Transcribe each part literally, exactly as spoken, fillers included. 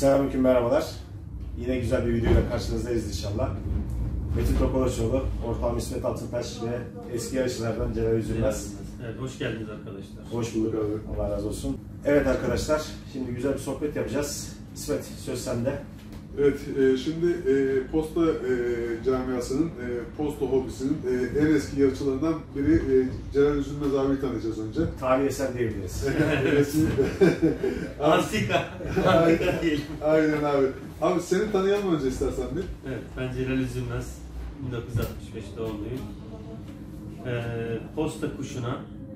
Selamünaleyküm, merhabalar. Yine güzel bir videoyla karşınızdayız inşallah. Metin Tokolaçoğlu, ortağım İsmet Altıntaş ve eski yarışçılardan Celal Üzülmez. Evet, hoş geldiniz arkadaşlar. Hoş bulduk abi. Allah razı olsun. Evet arkadaşlar, şimdi güzel bir sohbet yapacağız. İsmet, söz sende. Evet, e, şimdi e, posta e, camiasının, e, posta hobisinin e, en eski yarışçılarından biri e, Celal Üzülmez abiyi tanıyacağız önce. Tarihi eser diyebiliriz. Antika, antika diyelim. Aynen abi. Abi seni tanıyalım önce istersen bir. Evet, ben Celal Üzülmez, bin dokuz yüz altmış beş doğumluyum. Ee, posta kuşuna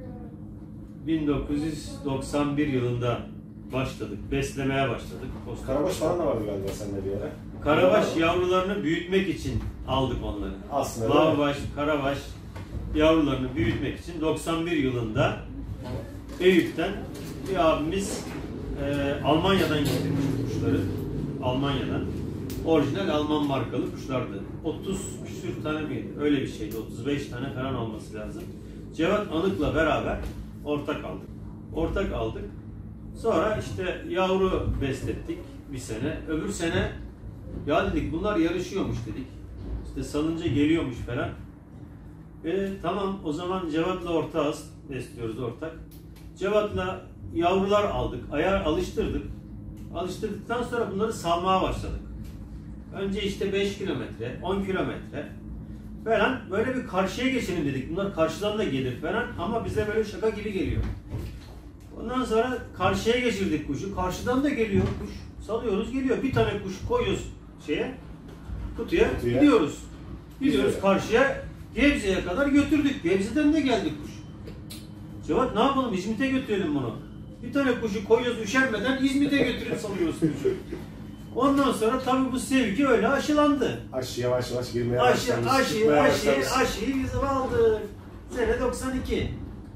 bin dokuz yüz doksan bir yılında başladık, beslemeye başladık. Posta Karabaş kuşuna. falan da vardı galiba sende bir ara. Karabaş yavrularını büyütmek için aldık onları. Aslında Lavbaş, Karabaş yavrularını büyütmek için doksan bir yılında Eyüp'ten bir abimiz e, Almanya'dan getirmiş kuşları. Almanya'dan. Orijinal Alman markalı kuşlardı. otuz küsür tane miydi? Öyle bir şeydi. otuz beş tane falan olması lazım. Cevat Anık'la beraber ortak aldık. Ortak aldık. Sonra işte yavru beslettik bir sene. Öbür sene ya dedik bunlar yarışıyormuş dedik. İşte salınca geliyormuş falan. E, tamam o zaman Cevat'la ortağız. Besliyoruz ortak. Cevat'la yavrular aldık. Ayar alıştırdık. Alıştırdıktan sonra bunları salmaya başladık. Önce işte beş kilometre, on kilometre falan böyle bir karşıya geçelim dedik. Bunlar karşıdan da gelir falan ama bize böyle şaka gibi geliyor. Ondan sonra karşıya geçirdik kuşu. Karşıdan da geliyor kuş. Salıyoruz geliyor. Bir tane kuş koyuyoruz şeye, kutuya, Kutuya. gidiyoruz. Gidiyoruz Güzel. karşıya, Gebze'ye kadar götürdük. Gebze'den de geldi kuş. Cevat ne yapalım? İzmit'e götürelim bunu. Bir tane kuşu koyuyoruz üşenmeden İzmit'e götürüp salıyoruz kuşu. Ondan sonra tabii bu sevgi öyle aşılandı. Aşı yavaş yavaş girmeye Aşı, başlamış. aşı, çıkmaya aşı, başlamış. aşıyı biz aldık. Sene doksan iki.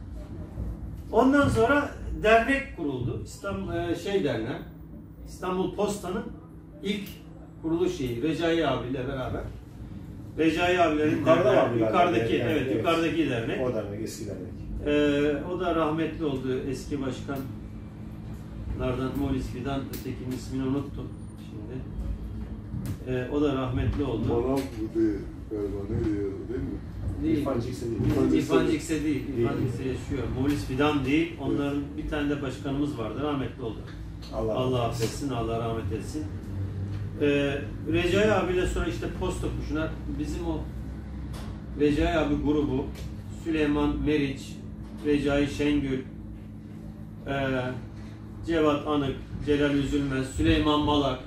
Ondan sonra dernek kuruldu. İstanbul şey derneği. İstanbul Posta'nın ilk kuruluş şeyi Recai abiyle beraber. Recai abilerin Yukarıda derneği, var bir yukarıdaki dernek, evet, evet. yukarıdaki dernek. O dernek, eski dernek. Ee, o da rahmetli oldu. Eski başkanlardan Molis Fidan, ötekinin ismini unuttum şimdi. Ee, o da rahmetli oldu. Manav bu değil galiba, ne diyor değil mi? Değil. İrfan Cikse değil. İrfan Cikse İrfan değil. Cikse değil. İrfan Cikse yaşıyor. Molis Fidan değil. Onların bir tane de başkanımız vardı. Rahmetli oldu. Allah, Allah affetsin, Allah rahmet etsin. Ee, Recai abiyle sonra işte posta kuşuna bizim o Recai abi grubu Süleyman Meriç, Recai Şengül, e, Cevat Anık, Celal Üzülmez, Süleyman Malak.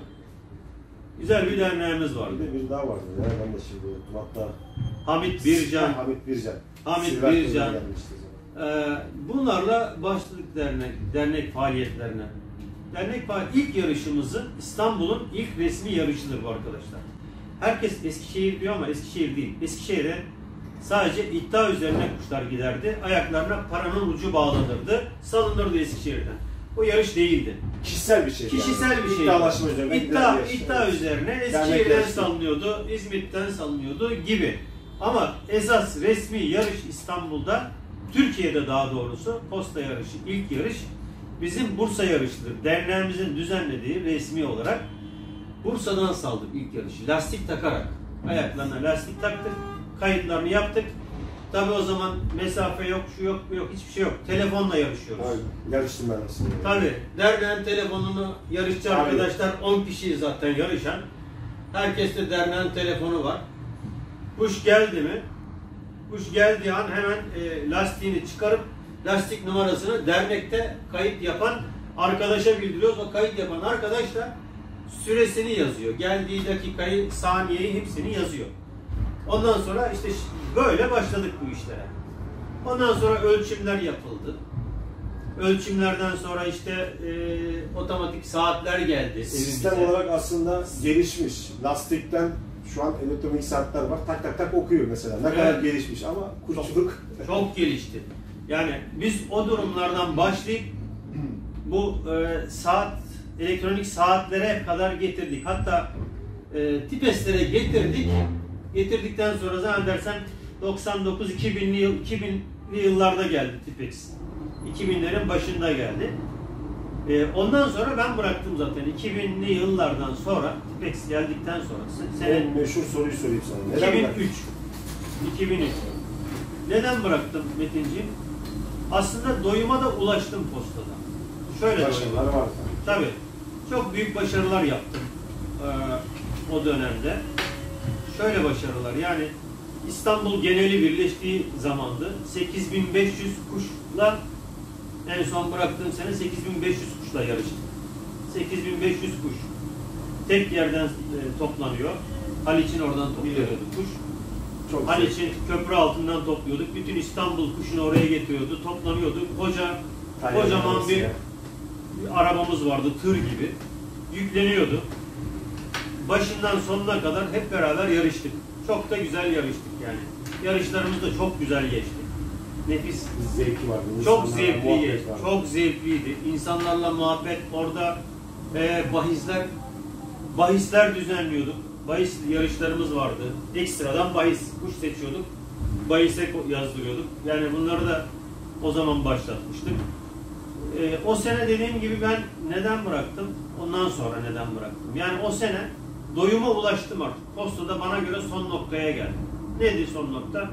Güzel bir derneğimiz vardı. Bir de bir daha vardı ya, ben de şimdi unuttum hatta. Hamit Bircan. Hamit Bircan. Hamit Silver Bircan. gelmişti o zaman. Ee, bunlarla başladık dernek, dernek faaliyetlerine. Dernek faaliyet, ilk yarışımızın İstanbul'un ilk resmi yarışıdır bu arkadaşlar. Herkes Eskişehir diyor ama Eskişehir değil. Eskişehir'e sadece iddia üzerine kuşlar giderdi. Ayaklarına paranın ucu bağlanırdı. Salınırdı Eskişehir'den. O yarış değildi. Kişisel bir şey. Kişisel yani. bir şey. İddialaşma üzerine. İddia, gidilen bir şey. iddia üzerine Dernek Eskişehir'den yarışı. salınıyordu, İzmit'ten salınıyordu gibi. Ama esas resmi yarış İstanbul'da, Türkiye'de daha doğrusu posta yarışı, ilk yarış bizim Bursa yarışıdır. Derneğimizin düzenlediği resmi olarak Bursa'dan saldık ilk yarışı. Lastik takarak. Ayaklarına lastik taktık, kayıtlarını yaptık. Tabii o zaman mesafe yok, şu yok, bu yok, hiçbir şey yok. Telefonla yarışıyoruz. Aynen. Yarıştım ben aslında. Tabii. Derneğin telefonunu yarışçı Tabii. arkadaşlar on kişi zaten yarışan. Herkeste derneğin telefonu var. Kuş geldi mi? Kuş geldiği an hemen e, lastiğini çıkarıp lastik numarasını dernekte kayıt yapan arkadaşa bildiriyoruz. O kayıt yapan arkadaş da süresini yazıyor. Geldiği dakikayı, saniyeyi hepsini yazıyor. Ondan sonra işte böyle başladık bu işlere. Ondan sonra ölçümler yapıldı. Ölçümlerden sonra işte e, otomatik saatler geldi. Sistem evimize. olarak aslında gelişmiş. Lastikten şu an elektronik saatler var. Tak tak tak okuyor mesela. Ne Evet. kadar gelişmiş ama kuşçuluk. Çok gelişti. Yani biz o durumlardan başlayıp bu e, saat, elektronik saatlere kadar getirdik. Hatta e, tipeslere getirdik. Getirdikten sonra zannedersem doksan dokuz iki binli yıl, iki binli yıllarda geldi Tipex. iki binlerin başında geldi. Ee, ondan sonra ben bıraktım zaten. iki binli yıllardan sonra, Tipex geldikten sonra. Sene En meşhur soruyu sorayım sana. Neden iki bin bıraktın? üç. iki bin üç. Neden bıraktım Metinciğim? Aslında doyuma da ulaştım postada. Şöyle Başarılar doyuma. var. Tabii. Çok büyük başarılar yaptım ee, o dönemde. Şöyle başarılar, yani İstanbul geneli birleştiği zamandı. sekiz bin beş yüz kuşla en son bıraktığım sene sekiz bin beş yüz kuşla yarıştım. sekiz bin beş yüz kuş. Tek yerden e, toplanıyor. Haliç'in oradan topluyordu kuş. Çok Haliç'in köprü altından topluyorduk. Bütün İstanbul kuşunu oraya getiriyordu. Toplanıyorduk. Koca, Tayyip kocaman bir, ya. bir arabamız vardı. Tır gibi. Yükleniyordu. Başından sonuna kadar hep beraber yarıştık. Çok da güzel yarıştık yani. Yarışlarımız da çok güzel geçti. Nefis. Zevki vardı. Çok İnsanlarla zevkliydi. muhabbet vardı. Çok zevkliydi. İnsanlarla muhabbet, orada e, bahisler bahisler düzenliyorduk. Bahis yarışlarımız vardı. Ekstradan bahis, kuş seçiyorduk. Bahise yazdırıyorduk. Yani bunları da o zaman başlatmıştık. E, o sene dediğim gibi ben neden bıraktım? Ondan sonra neden bıraktım? Yani o sene doyuma ulaştım artık. Postada bana göre son noktaya geldi. Neydi son nokta?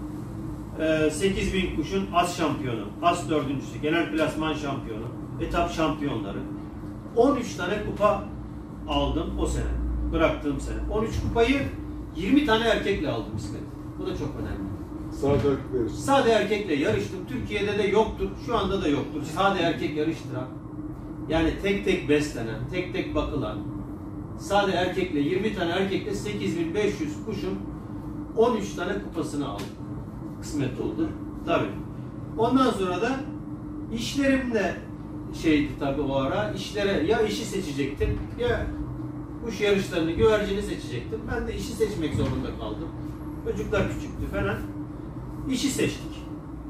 sekiz bin kuşun as şampiyonu, as dördüncüsü, genel klasman şampiyonu, etap şampiyonları. on üç tane kupa aldım o sene. Bıraktığım sene. on üç kupayı yirmi tane erkekle aldım bisiklet. Bu da çok önemli. Sade erkekler için. Sade erkekle yarıştım. Türkiye'de de yoktur. Şu anda da yoktur. Sade erkek yarıştıran. Yani tek tek beslenen, tek tek bakılan. Sade erkekle, yirmi tane erkekle sekiz bin beş yüz kuşun on üç tane kupasını aldım. Kısmet oldu. Tabii. Ondan sonra da işlerim de şeydi tabii o ara. İşlere ya işi seçecektim ya kuş yarışlarını, güvercini seçecektim. Ben de işi seçmek zorunda kaldım. Çocuklar küçüktü falan. İşi seçtik.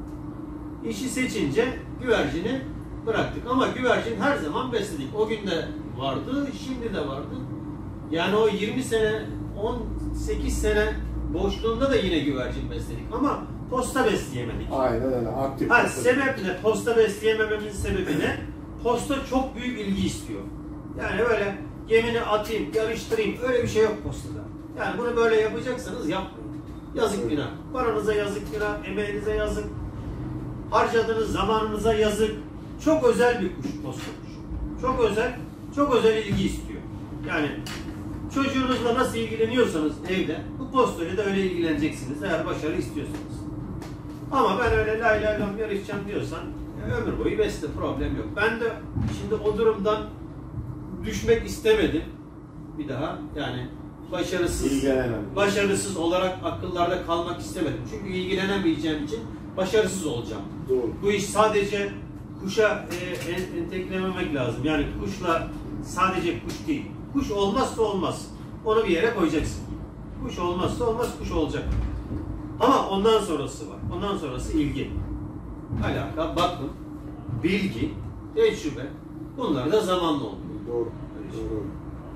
İşi seçince güvercini bıraktık. Ama güvercin her zaman besledik. O gün de vardı, şimdi de vardı. Yani o yirmi sene, on sekiz sene boşluğunda da yine güvercin besledik. Ama posta besleyemedik. Aynen öyle. Aktif. Ha, posta. sebep ne? Posta besleyemememin sebebi ne? Posta çok büyük ilgi istiyor. Yani öyle gemini atayım, yarıştırayım, öyle bir şey yok postada. Yani bunu böyle yapacaksanız yapmayın. Yazık Evet. günah. Paranıza yazık günah, emeğinize yazık. Harcadığınız zamanınıza yazık. Çok özel bir kuş posta kuşu. Çok özel, çok özel ilgi istiyor. Yani çocuğunuzla nasıl ilgileniyorsanız evde, bu postayla da öyle ilgileneceksiniz eğer başarı istiyorsanız. Ama ben öyle lay lay lam yarışacağım diyorsan e, ömür boyu besle, problem yok. Ben de şimdi o durumdan düşmek istemedim bir daha. Yani başarısız İlgilenemem. başarısız olarak akıllarda kalmak istemedim. Çünkü ilgilenemeyeceğim için başarısız olacağım. Doğru. Bu iş sadece kuşa e, en, enteklememek lazım. Yani kuşla sadece kuş değil. Kuş olmazsa olmaz. Onu bir yere koyacaksın. Kuş olmazsa olmaz, kuş olacak. Ama ondan sonrası var. Ondan sonrası ilgi, alaka, bakım, bilgi, tecrübe. Bunlar da zamanla oluyor. Doğru. Öyle şey. Doğru.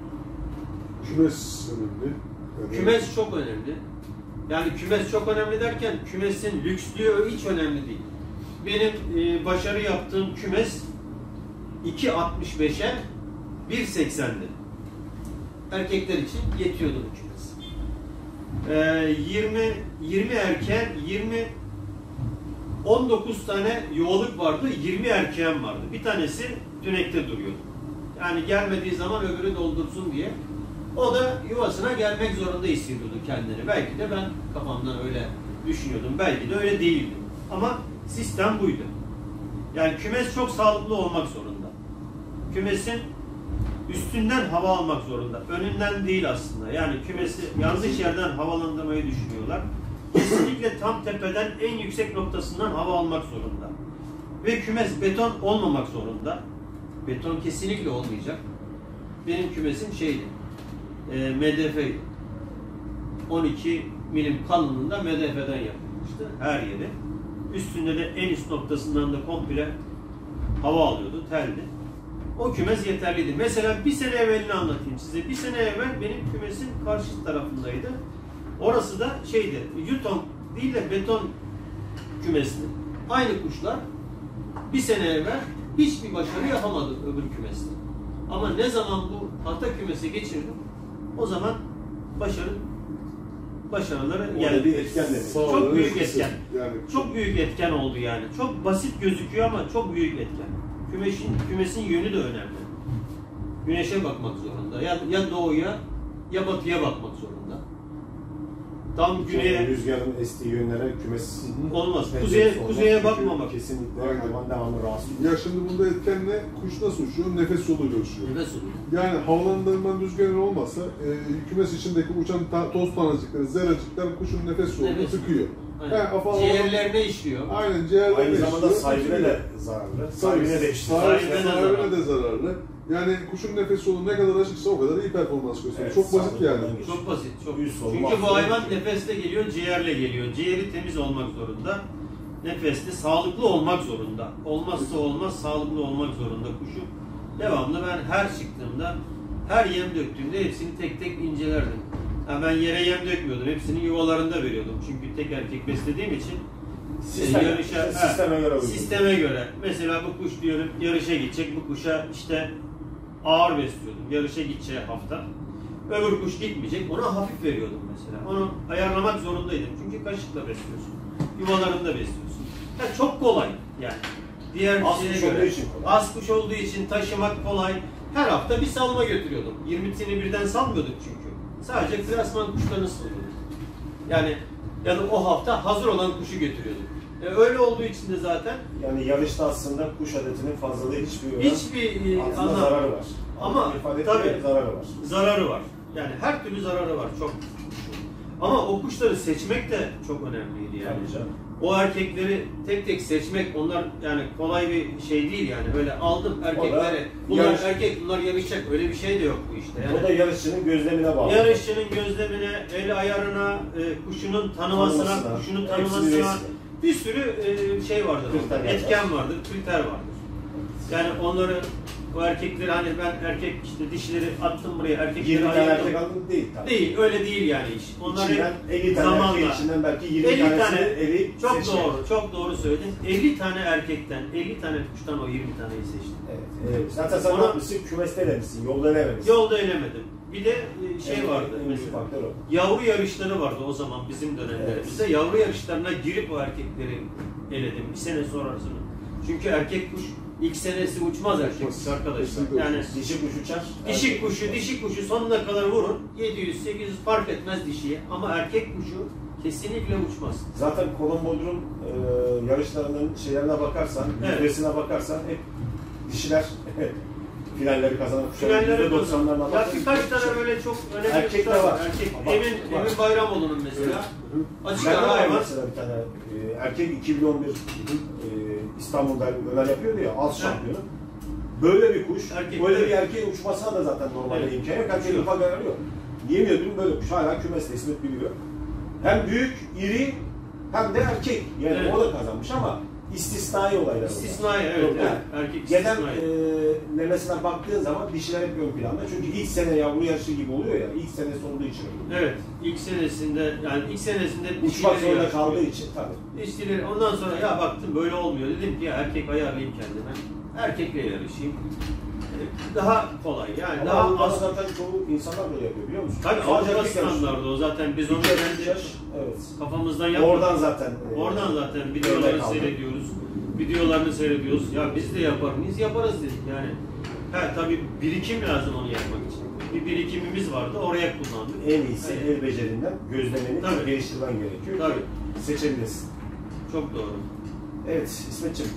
Kümes önemli. Yani Kümes çok önemli. Yani kümes çok önemli derken kümesin lükslüğü hiç önemli değil. Benim e, başarı yaptığım kümes iki altmış beşe bir seksendi. Erkekler için yetiyordu bu kümes. E, yirmi yirmi erken, yirmi on dokuz tane yuvalık vardı, yirmi erkeğim vardı. Bir tanesi tünekte duruyordu. Yani gelmediği zaman öbürü doldursun diye. O da yuvasına gelmek zorunda hissediyordu kendini. Belki de ben kafamdan öyle düşünüyordum. Belki de öyle değildi. Ama sistem buydu. Yani kümes çok sağlıklı olmak zorunda. Kümesin üstünden hava almak zorunda. Önünden değil aslında. Yani kümesi yanlış yerden havalandırmayı düşünüyorlar. Kesinlikle tam tepeden en yüksek noktasından hava almak zorunda. Ve kümes beton olmamak zorunda. Beton kesinlikle olmayacak. Benim kümesim şeydi. E, M D F'ydi. on iki milim kalınlığında M D F'den yapılmıştı her yeri. Üstünde de en üst noktasından da komple hava alıyordu, teldi. O kümes yeterliydi. Mesela bir sene evvelini anlatayım size. Bir sene evvel benim kümesin karşı tarafındaydı. Orası da şeydi, yuton değil de beton kümesli. Aynı kuşlar bir sene evvel hiçbir başarı yapamadım öbür kümeste. Ama ne zaman bu tahta kümese geçirdim, o zaman başarı başarıları Orada geldi. bir etken demek. Çok büyük etken. Yani Çok büyük etken oldu yani. Çok basit gözüküyor ama çok büyük etken. Kümesin, kümesin yönü de önemli. Güneşe bakmak zorunda. Ya, ya doğuya ya batıya bakmak zorunda. Tam güneye Yani rüzgarın estiği yönlere kümes olmaz. Ve Kuzeye, olmaz. kuzeye Çünkü bakmamak. Kesinlikle Aynen. hayvan devamlı rahatsız oluyor. ya şimdi bunda etken ne? Kuş nasıl uçuyor? Nefes yoluyla uçuyor. Nefes oluyor. Yani havalandırma rüzgarı olmazsa e, kümes içindeki uçan ta, toz tanecikleri, zerrecikler kuşun nefes yolunu Nefes. tıkıyor. Aynen. Yani afa- Ciğerlerine işliyor. Aynen ciğerlerine Aynı zamanda işliyor, sahibine tıkıyor. de zararlı. Tabii, Sahibine de işte. sahibi- Sahibine de sahibine zararlı. de zararlı. Yani kuşun nefes yolu ne kadar açıksa o kadar iyi performans gösteriyor. Evet, Çok basit sağlıklı yani. olan geçiyor. Çok basit. Çok. Yüz solu, Çünkü mahsul bu hayvan geçiyor. nefesle geliyor, ciğerle geliyor. Ciğeri temiz olmak zorunda. Nefesli, sağlıklı olmak zorunda. Olmazsa olmaz, sağlıklı olmak zorunda kuşu. Devamlı ben her çıktığımda, her yem döktüğümde hepsini tek tek incelerdim. Yani ben yere yem dökmüyordum. Hepsini yuvalarında veriyordum. Çünkü tek erkek beslediğim için Sistem- yarışa, sisteme göre uygun. sisteme göre. Mesela bu kuş diyorum yarışa gidecek. Bu kuşa işte ağır besliyordum. Yarışa gideceği hafta. Öbür kuş gitmeyecek. Ona hafif veriyordum mesela. Onu ayarlamak zorundaydım. Çünkü kaşıkla besliyorsun. Yuvalarında besliyorsun. Yani çok kolay yani. Diğer Az şeye kuş göre. olduğu için kolay. Az kuş olduğu için taşımak kolay. Her hafta bir salma götürüyordum. yirmisini birden salmıyorduk çünkü. Sadece klasman kuşlarını salıyorduk. Yani ya da o hafta hazır olan kuşu götürüyorduk. E, öyle olduğu için de zaten Yani yarışta aslında kuş adetinin fazlalığı hiçbir yönden hiçbir e, aslında anlam, zararı var. Ama ifade tabii. ettiği zararı var. zararı var. Yani her türlü zararı var çok. Ama o kuşları seçmek de çok önemliydi yani. Tabii canım. O erkekleri tek tek seçmek onlar yani kolay bir şey değil yani. Öyle aldım erkekleri. Bunlar yarış- erkek, bunlar yarışacak. Öyle bir şey de yok bu işte. Yani. O da yarışçının gözlemine bağlı. Yarışçının gözlemine, el ayarına, e, kuşunun tanımasına, Tanımasına, kuşunun hepsini tanımasına resmi. bir sürü e, şey vardır. Kriter orada. var. Etken vardır, kriter vardır. Yani onları o erkekleri hani ben erkek işte dişleri attım buraya erkekleri yirmi tane ayırdım. erkek aldın değil tabii. Değil, öyle değil yani iş. Onlar İçinden hep elli tane zamanla. erkek içinden belki yirmi elli tanesini tane, eleyip çok seçecek. doğru, çok doğru söyledin. elli tane erkekten, elli tane kuştan o yirmi taneyi seçtim. Evet, evet. Zaten sen Ona- ne yapmışsın? Kümeste elemişsin, yolda elememişsin. Yolda elemedim. Bir de e, şey En- vardı en büyük mesela. faktör o. Yavru yarışları vardı o zaman bizim dönemlerimizde. Yavru yarışlarına girip o erkekleri eledim bir sene sonrasını. Çünkü erkek kuş ilk senesi uçmaz erkek kuş arkadaşlar. Kesinlikle Yani uçmaz. Dişi kuş uçar. dişi erkek kuşu, uçar. dişi kuşu sonuna kadar vurur. yedi yüz sekiz yüz fark etmez dişiye. Ama erkek kuşu kesinlikle uçmaz. Zaten Kolon Bodrum e, yarışlarının şeylerine bakarsan, Evet. yüzdesine bakarsan hep dişiler finalleri kazanan kuşların Finallere yüzde doksanlarına bakın. Ya bakarsan birkaç hep tane şey. böyle çok önemli Erkek de kuşlar var. Erkek, Var, Emin, var. Emin Bayramoğlu'nun mesela. Açık Ben de ara var hayvan. mesela bir tane e, erkek iki bin on bir e, İstanbul'da neler yapıyordu ya, az şampiyonu. Böyle bir kuş, Erkek böyle evet. bir erkeğin uçmasına da zaten normalde Evet. imkan yok. Erkeğin Uçuyor. ufak ayarı yok. Yemiyordum böyle kuş, hala kümeste İsmet biliyor. Hem büyük, iri hem de erkek. Yani Evet. o da kazanmış ama istisnai olaylar. bunlar. İstisnai evet. Yok, evet. yani. Erkek Gelen istisnai. e, memesine baktığın zaman dişiler hep ön planda. Çünkü ilk sene yavru yarışı gibi oluyor ya, ilk senesi olduğu için. Evet, ilk senesinde yani ilk senesinde Uçmak dişileri zorunda yarışıyor. kaldığı için tabii. Dişileri ondan sonra ya baktım böyle olmuyor dedim ki ya erkek ayarlayayım kendime. Erkekle yarışayım. Ee, Daha kolay yani Ama daha Avrupa'da az. zaten çoğu insanlar böyle yapıyor biliyor musun? Tabii Sadece Avrupa erkek yarışı. standardı o zaten biz onu İki yaş, üç kendi yaş, evet. kafamızdan yapmadık. Oradan zaten. e, Oradan zaten örnek videolarını aldım. seyrediyoruz. Videolarını seyrediyoruz. Ya biz de yapar mıyız? Yaparız dedik yani. Ha tabii birikim lazım onu yapmak için. Bir birikimimiz vardı oraya kullandık. En iyisi Evet. el becerinden gözlemeni Tabii. geliştirmen gerekiyor Tabii. ki seçebilirsin. Çok doğru. Evet İsmetciğim.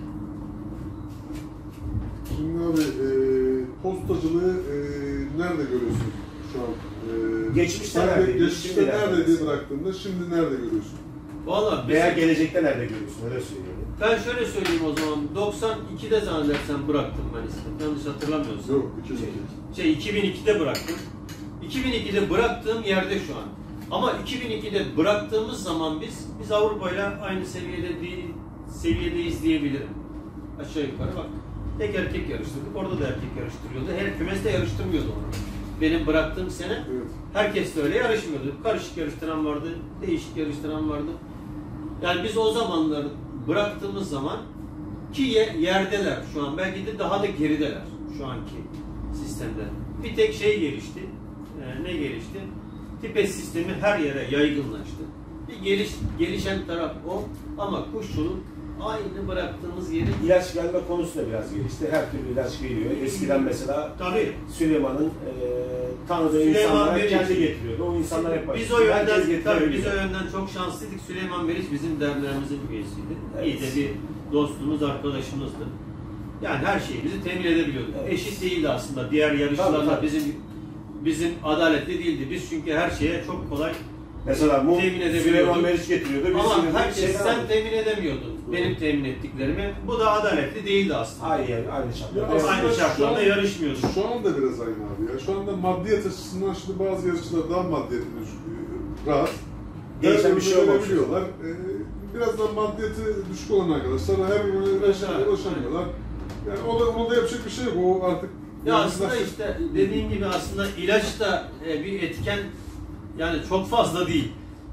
Şimdi abi e, postacılığı e, nerede görüyorsun şu an? E, Geçmişte sen de neredeydi, Geçmişte şimdi nerede neredesin? diye bıraktığında şimdi nerede görüyorsun? Valla Veya bizim- gelecekte nerede görüyorsun? Öyle söyleyeyim. Ben şöyle söyleyeyim o zaman. doksan ikide zannedersem bıraktım ben İsmet. Yanlış hatırlamıyorsam. Yok, iki bin iki. Şey iki bin ikide bıraktım. iki bin ikide bıraktığım yerde şu an. Ama iki bin ikide bıraktığımız zaman biz biz Avrupa'yla aynı seviyede değil, seviyedeyiz diyebilirim. Aşağı yukarı bak. Tek erkek yarıştırdık. Orada da erkek yarıştırıyordu. Her kümes de yarıştırmıyordu onu. Benim bıraktığım sene Evet. herkes de öyle yarışmıyordu. Karışık yarıştıran vardı, değişik yarıştıran vardı. Yani biz o zamanları bıraktığımız zaman Ki yerdeler şu an. Belki de daha da gerideler şu anki sistemde. Bir tek şey gelişti. Ee, ne gelişti? Tipes sistemi her yere yaygınlaştı. Bir geliş, gelişen taraf o. Ama kuşçuluk aynı bıraktığımız yeri... İlaç gelme konusu da biraz gelişti. Her türlü ilaç geliyor. Eskiden mesela Tabii. Süleyman'ın e, tanıdığı Süleyman insanlar Meriç. kendi getiriyordu. O insanlar hep Biz o yönden, tabii, getirebiliyor. biz o yönden çok şanslıydık. Süleyman Meriç bizim derneğimizin üyesiydi. Evet. İyi de bir dostumuz, arkadaşımızdı. Yani her şeyi bizi temin edebiliyordu. Evet. Eşit değildi aslında. Diğer yarışçılarla Tabii, tabii. bizim bizim adaletli değildi. Biz çünkü her şeye çok kolay Mesela bu temin edebiliyorduk. Süleyman Meriç getiriyordu. Biz ama Süleyman herkes şeyden sen aldık. temin edemiyordun. Benim temin ettiklerimi. Bu da adaletli değildi aslında. Aynı, aynı Ya şartlarda. aslında Aynı şu şartlarda an- yarışmıyorduk. Şu anda biraz aynı abi ya. Şu anda maddiyet açısından şimdi bazı yarışçılar daha maddiyetli düşük- rahat. Değişen bir şey olmamış. Verebiliyorlar. Ee, biraz daha maddiyeti düşük olan arkadaşlar her gün Evet. ulaşamıyorlar. Yani o da, ona da yapacak bir şey yok. O artık Ya yani aslında nasıl- işte dediğim gibi aslında ilaç da e, bir etken, yani çok fazla değil.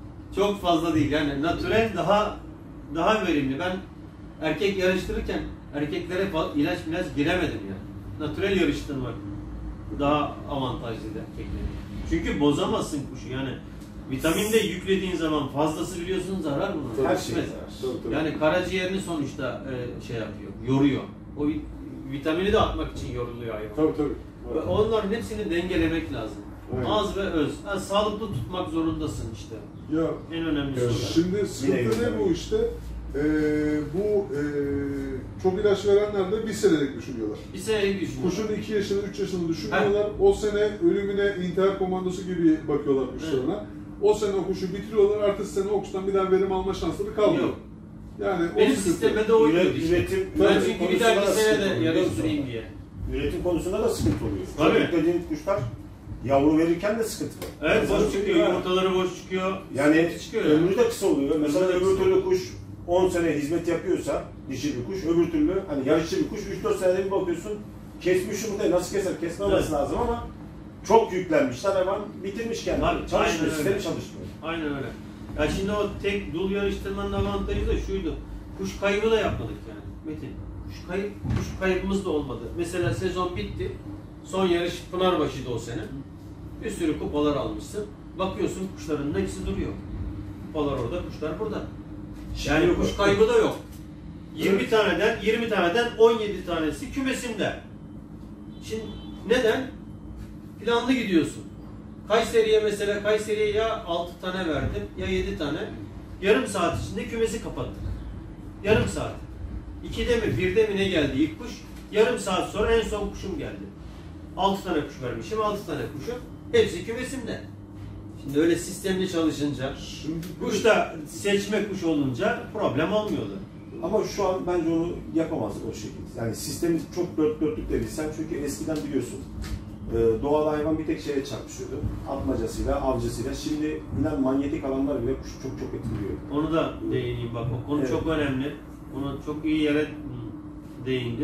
Çok fazla değil. Yani natürel daha daha verimli. Ben erkek yarıştırırken erkeklere fa- ilaç ilaç giremedim yani. Natürel yarıştırmak daha avantajlıydı erkeklere. Çünkü bozamazsın kuşu yani. Vitaminde yüklediğin zaman fazlası biliyorsun zarar bunun. Her şey Evet. zarar. Tabii, tabii. Yani karaciğerini sonuçta e, şey yapıyor, yoruyor. O vi- vitamini de atmak için yoruluyor hayvan. Tabii tabii. Ve onların hepsini dengelemek lazım. Aynen. Az ve öz. Yani sağlıklı tutmak zorundasın işte. Ya En önemlisi Evet. o. şimdi sıkıntı Yine ne bu işte? Ee, bu ee, çok ilaç verenler de bir senelik düşünüyorlar. Bir senelik düşünüyorum. Kuşun iki yaşını, üç yaşını düşünmüyorlar. O sene ölümüne intihar komandosu gibi bakıyorlar kuşlarına. O sene o kuşu bitiriyorlar. Ertesi sene o kuştan bir daha verim alma şansları kalmıyor. Yok. Yani Benim o sıkıntı. sisteme de oydu Üret- işte. üretim, Ben üretim çünkü bir konusunda dahaki da sene sıkıntı de oluyor, biliyor yarıştırayım musun? diye. Üretim konusunda da sıkıntı oluyor. Tabii. Çocuk dediğin kuşlar yavru verirken de sıkıntı var. Evet, Mesela boş çıkıyor, yumurtaları boş çıkıyor. Yani sıkıntı çıkıyor ömrü de kısa oluyor. Mesela Ömrü de öbür kısa. türlü kuş on sene hizmet yapıyorsa dişi bir kuş, öbür türlü hani yarışçı bir kuş üç dört senede bir bakıyorsun kesmiş yumurtayı nasıl keser kesmemesi Evet. lazım ama çok yüklenmişler hemen bitirmiş kendini. Tabii, Çalışmıyor, aynen sistemi öyle. çalışmıyor. Aynen öyle. Ya şimdi o tek dul yarıştırmanın avantajı da şuydu. Kuş kaybı da yapmadık yani Metin. Kuş kayıp, kuş kaybımız da olmadı. Mesela sezon bitti. Son yarış Pınarbaşı'ydı o sene. Bir sürü kupalar almışsın. Bakıyorsun kuşların hepsi duruyor. Kupalar orada, kuşlar burada. Yani Şimdi kuş bu- kaybı da yok. yirmi taneden yirmi taneden on yedi tanesi kümesimde. Şimdi neden? Planlı gidiyorsun. Kayseri'ye mesela Kayseri'ye ya altı tane verdim ya yedi tane. Yarım saat içinde kümesi kapattık. Yarım saat. ikide mi birde mi ne geldi ilk kuş? Yarım saat sonra en son kuşum geldi. altı tane kuş vermişim, altı tane kuşum. Hepsi kümesimde. Şimdi öyle sistemli çalışınca, Şimdi kuş da seçme kuş olunca problem olmuyordu. Ama şu an bence onu yapamazdık o şekilde. Yani sistemi çok dört dörtlük de bilsen çünkü eskiden biliyorsun e, doğada hayvan bir tek şeye çarpışıyordu. Atmacasıyla, avcısıyla. Şimdi inan manyetik alanlar bile kuşu çok çok etkiliyor. Onu da değineyim bak, o konu Evet. çok önemli. Onu çok iyi yere değindin.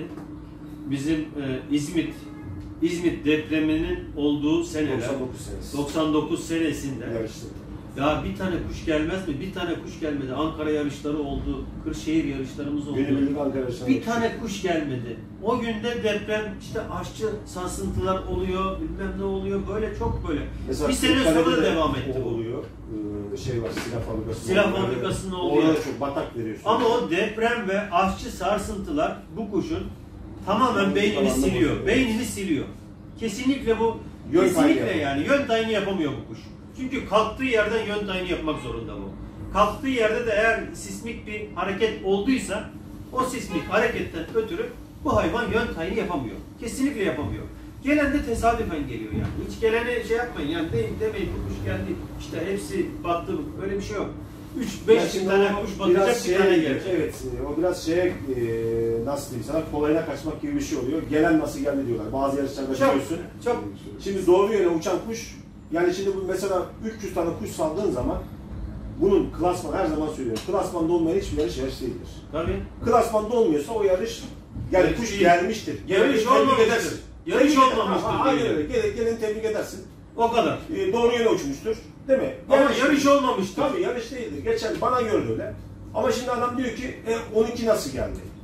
Bizim e, İzmit İzmit depreminin olduğu seneler, doksan dokuz senesi. doksan dokuz senesinde Yarıştı. ya bir tane kuş gelmez mi? Bir tane kuş gelmedi. Ankara yarışları oldu, Kırşehir yarışlarımız oldu. Günübirlik Ankara yarışlarına Bir tane kuş gelmedi. O günde deprem, işte aşçı sarsıntılar oluyor, bilmem ne oluyor, böyle çok böyle. Mesela Bir sene Kırıkkale'de sonra da de devam etti o bu. oluyor. Ee, şey var, silah fabrikası. Silah fabrikasının olduğu Orada yer. da çok batak veriyorsun. Ama o deprem ve aşçı sarsıntılar bu kuşun tamamen beynini siliyor. Beynini siliyor. Kesinlikle bu, Yön tayini kesinlikle yapamıyor. yani yön tayini yapamıyor bu kuş. Çünkü kalktığı yerden yön tayini yapmak zorunda bu. Kalktığı yerde de eğer sismik bir hareket olduysa o sismik hareketten ötürü bu hayvan yön tayini yapamıyor. Kesinlikle yapamıyor. Gelen de tesadüfen geliyor yani. Hiç gelene şey yapmayın yani deyin, demeyin bu kuş geldi işte hepsi battı, öyle bir şey yok. üç beş Yani şimdi tane o kuş biraz batacak, bir şeye tane gidiyor. gelecek. Evet, o biraz şeye e, nasıl diyeyim sana kolayına kaçmak gibi bir şey oluyor. Gelen nasıl geldi diyorlar. Bazı yarışlarda Çok, biliyorsun. çok. Şimdi doğru yöne uçan kuş, yani şimdi bu mesela üç yüz tane kuş saldığın zaman bunun klasman, her zaman söylüyorum, klasmanda olmayan hiçbir yarış yarış değildir. Tabii. Klasmanda olmuyorsa o yarış, yani Yarış kuş değil. gelmiştir. Yarış Geleni tebrik olmamıştır. edersin. Yarış Tebrik eder- olmamıştır Ha, Aynen diyelim. öyle. Gel, geleni tebrik edersin. O kadar. E, doğru yöne uçmuştur. Değil mi? Ama Yarış- yarış olmamıştır. Tabii yarış değildir. Geçen bana göre de öyle. Ama şimdi adam diyor ki e, on iki nasıl geldi?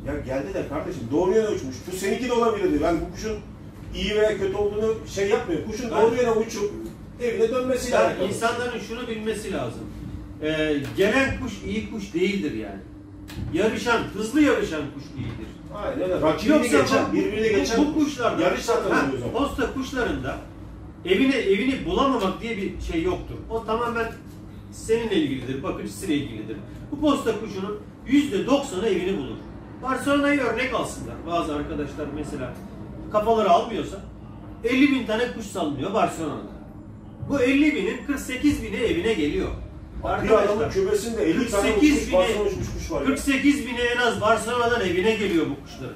Ya geldi de kardeşim doğru yöne uçmuş. Bu seninki de olabilirdi. Ben bu kuşun iyi veya kötü olduğunu şey yapmıyor. Kuşun Ben, doğru yöne uçup evine dönmesi yani lazım. İnsanların şunu bilmesi lazım. Ee, gelen kuş iyi kuş değildir yani. Yarışan, hızlı yarışan kuş değildir. Aynen öyle. Rakibini Yoksa geçen, bu, birbirini bu, geçen bu kuşlarda, yarış zaten ha, oluyor zaten. posta kuşlarında evini evini bulamamak diye bir şey yoktur. O tamamen seninle ilgilidir, bakıcısıyla ilgilidir. Bu posta kuşunun yüzde doksanı evini bulur. Barcelona'yı örnek alsınlar. Bazı arkadaşlar mesela kafaları almıyorsa elli bin tane kuş salınıyor Barcelona'da. Bu elli binin kırk sekiz bini evine geliyor. Bir adamın kübesinde elli tane uçmuş, Barcelona uçmuş kuş var ya. kırk sekiz bini en az Barcelona'dan evine geliyor bu kuşların.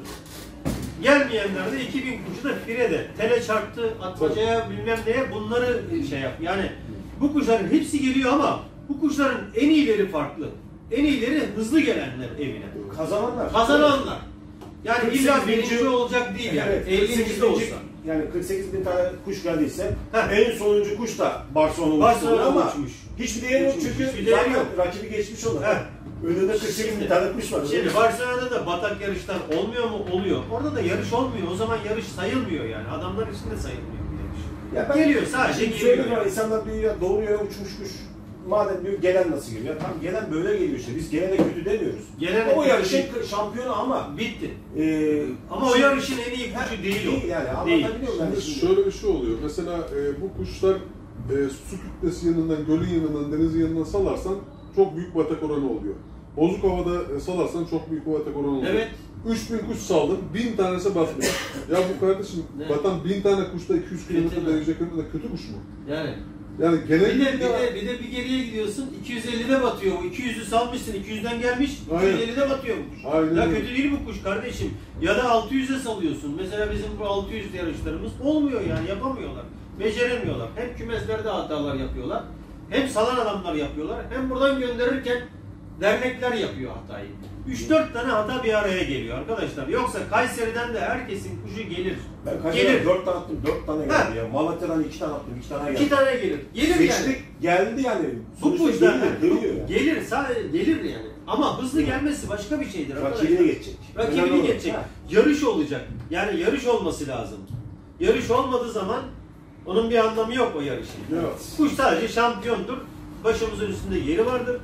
Gelmeyenler de iki bin kuşu da Fire'de. Tele çarptı, atmacaya bilmem neye bunları şey yap. Yani bu kuşların hepsi geliyor ama bu kuşların en iyileri farklı. En iyileri hızlı gelenler evine. Kazananlar. Kazananlar. Yani kırk illa sekiz birinci binci olacak değil yani. Evet, ellinci de olsa. Yani kırk sekiz bin tane kuş geldiyse Heh. en sonuncu kuş da Barcelona Barcelona uçmuş ama uçmuş. hiçbir değeri yok Uçmuş, çünkü hiçbir değeri zaten yok. rakibi geçmiş olur. Heh. Önünde kırk sekiz bin tane kuş var. Şimdi Barcelona'da da batak yarışlar olmuyor mu? Oluyor. Orada da yarış olmuyor. O zaman yarış sayılmıyor yani. Adamlar için de sayılmıyor bu yarış. Ya ben- Geliyor sadece Şimdi geliyor. söylüyorum, Yani. insanlar diyor ya doğru yere uçmuş kuş. Madem diyor gelen nasıl geliyor? Ya tamam gelen böyle geliyor işte. Biz gelene kötü demiyoruz. Gelene o kötü yarışın değil. şampiyonu ama Bitti. e, Ama o yarışın en iyi kuşu değil o. Değil yani. Değil. Anlatabiliyor muyum? Şimdi Yani şimdi- şöyle bir şey oluyor. Mesela e, bu kuşlar e, su kütlesi yanından, gölün yanından, denizin yanından salarsan çok büyük batak oranı oluyor. Bozuk havada e, salarsan çok büyük batak oranı oluyor. Evet. üç bin kuş saldın, bin tanesi basmıyor. Ya bu kardeşim Ne? batan bin tane kuşta iki yüz kilometre mi? derece yakınında kötü kuş mu? Yani. Yani Bir genel de, bir de, bir de bir geriye gidiyorsun. iki yüz ellide batıyor. iki yüzü salmışsın. iki yüzden gelmiş. iki yüz ellide batıyor bu kuş. Aynen Ya öyle. kötü değil bu kuş kardeşim. Ya da altı yüze salıyorsun. Mesela bizim bu altı yüz yarışlarımız olmuyor yani. Yapamıyorlar. Beceremiyorlar. Hem kümeslerde hatalar yapıyorlar. Hem salan adamlar yapıyorlar. Hem buradan gönderirken dernekler yapıyor hatayı. üç dört tane hata bir araya geliyor arkadaşlar. Yoksa Kayseri'den de herkesin kuşu gelir. Ben kaç Gelir. tane dört tane attım, dört tane geldi ya. Malatya'dan iki tane attım, iki tane geldi. İki tane gelir. Gelir yani. Seçtik, geldi yani. Bu Sonuçta kuşlar geliyor, geliyor yani. gelir, sadece gelir yani. Ama hızlı gelmesi başka bir şeydir arkadaşlar. Rakibine geçecek. Önemli Rakibini olan. geçecek. Ha. Yarış olacak. Yani yarış olması lazım. Yarış olmadığı zaman onun bir anlamı yok o yarışın. Evet. Kuş sadece şampiyondur. Başımızın üstünde yeri vardır.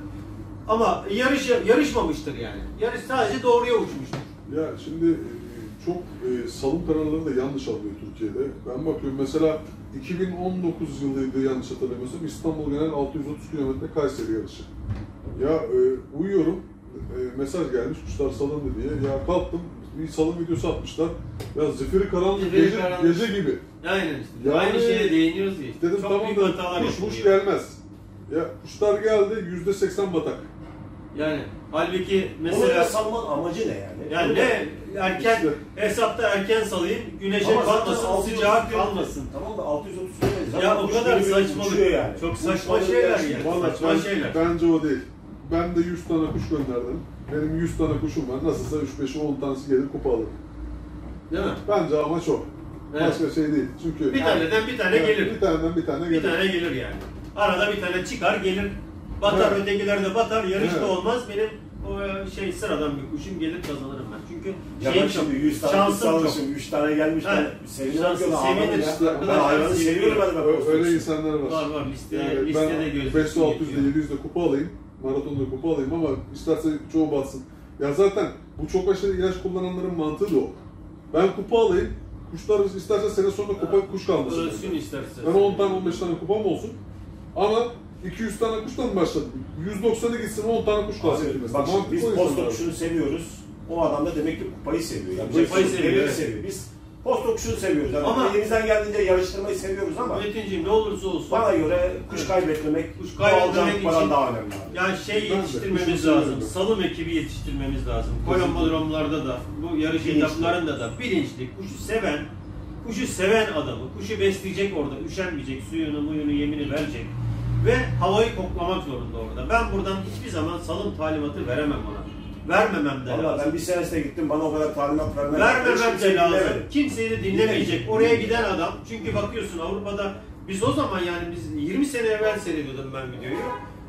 Ama yarış yarışmamıştır yani. Yarış sadece doğruya uçmuştur. Ya şimdi e, çok e, salım kararları da yanlış alıyor Türkiye'de. Ben bakıyorum mesela iki bin on dokuz yılıydı yanlış hatırlamıyorsam İstanbul Genel altı yüz otuz kilometre Kayseri yarışı. Ya e, uyuyorum, e, mesaj gelmiş kuşlar salındı diye. Ya kalktım, bir salım videosu atmışlar. Ya zifiri karanlık, Zifiri gece, karanlık. gece gibi. Aynen işte. Yani- Aynı şeye değiniyoruz ya. Dedim Çok tamam büyük da hatalar kuş, kuş yapılıyor. gelmez. Ya kuşlar geldi, yüzde seksen batak. Yani halbuki Mesela mesela salman amacı ne yani? yani ne erken İşte. hesapta erken salayım, güneşe Ama zaten kalmasın, altı yüz sıcağa otuz kalmasın. Tamam da altı yüz otuz kilometre. Zaten Ya o kuş kadar böyle bir saçmalık. uçuyor yani. Çok Kuş saçma balığı şeyler gerçekten. yani. Vallahi Saçma ben- şeyler. Bence o değil. Ben de yüz tane kuş gönderdim. Benim yüz tane kuşum var. Nasılsa üç beşi on tanesi gelir kupa alır. Değil mi? Bence amaç o. Evet. Başka şey değil. Çünkü Bir taneden bir tane Evet, gelir. Bir taneden bir tane Bir gelir. tane gelir yani. Arada bir tane çıkar gelir. Batar, Evet. ötekiler de batar, yarış da Evet. olmaz. Benim o şey sıradan bir kuşum gelir kazanırım ben. Çünkü Ya şeyim bak çok, şimdi yüz tane kuş şansım çok. salmışım, üç tane gelmiş. Ha, Ben sevinirim şansım, diyorum. sevinir Sevinir işte Ben arkadaşlar, hayvanı sevinirim. seviyorum ben de bak. Ö- Öyle insanlar var. Var var liste, Yani listede ben gözüküyor. beş yüz altı yüzde yedi yüzde kupa alayım. Maratonda kupa alayım ama isterse çoğu batsın. Ya zaten bu çok aşırı ilaç kullananların mantığı da o. Ben kupa alayım. Kuşlar isterse sene sonunda kupa kuş kalmasın. Ölsün isterse. Ben on tane on beş tane kupam olsun. Ama iki yüz tane kuştan başladım. yüz doksanı gitsin on tane kuş kalsın. Abi, mesela. bak şimdi Mantıklı biz o posta insanlar. kuşunu seviyoruz. O adam da demek ki kupayı seviyor. Yani Kupayı biz seviyor, evet. seviyor. Biz posta kuşunu seviyoruz. Yani Ama- elimizden geldiğince yarıştırmayı seviyoruz ama Metin'ciğim ne olursa olsun. bana göre kuş kaybetmemek, Kuş kuş kaybetmemek kaybetmemek için- daha önemli abi. Yani şey Ben de, yetiştirmemiz kuşu lazım. seviyorum. Salım ekibi yetiştirmemiz lazım. Kesinlikle. Kolomodromlarda da, bu yarış Bilinçli. etaplarında da bilinçli, kuşu seven, kuşu seven adamı, kuşu besleyecek orada, üşenmeyecek, suyunu, muyunu, yemini verecek ve havayı koklamak zorunda orada. Ben buradan hiçbir zaman salım talimatı veremem ona. Vermemem de Valla lazım. ben bir senesine gittim, bana o kadar talimat vermem. Vermemem de Kimseyi lazım. dinlemedim. Kimseyi de dinlemeyecek. Oraya giden adam, çünkü bakıyorsun Avrupa'da biz o zaman yani biz yirmi sene evvel seyrediyordum ben videoyu.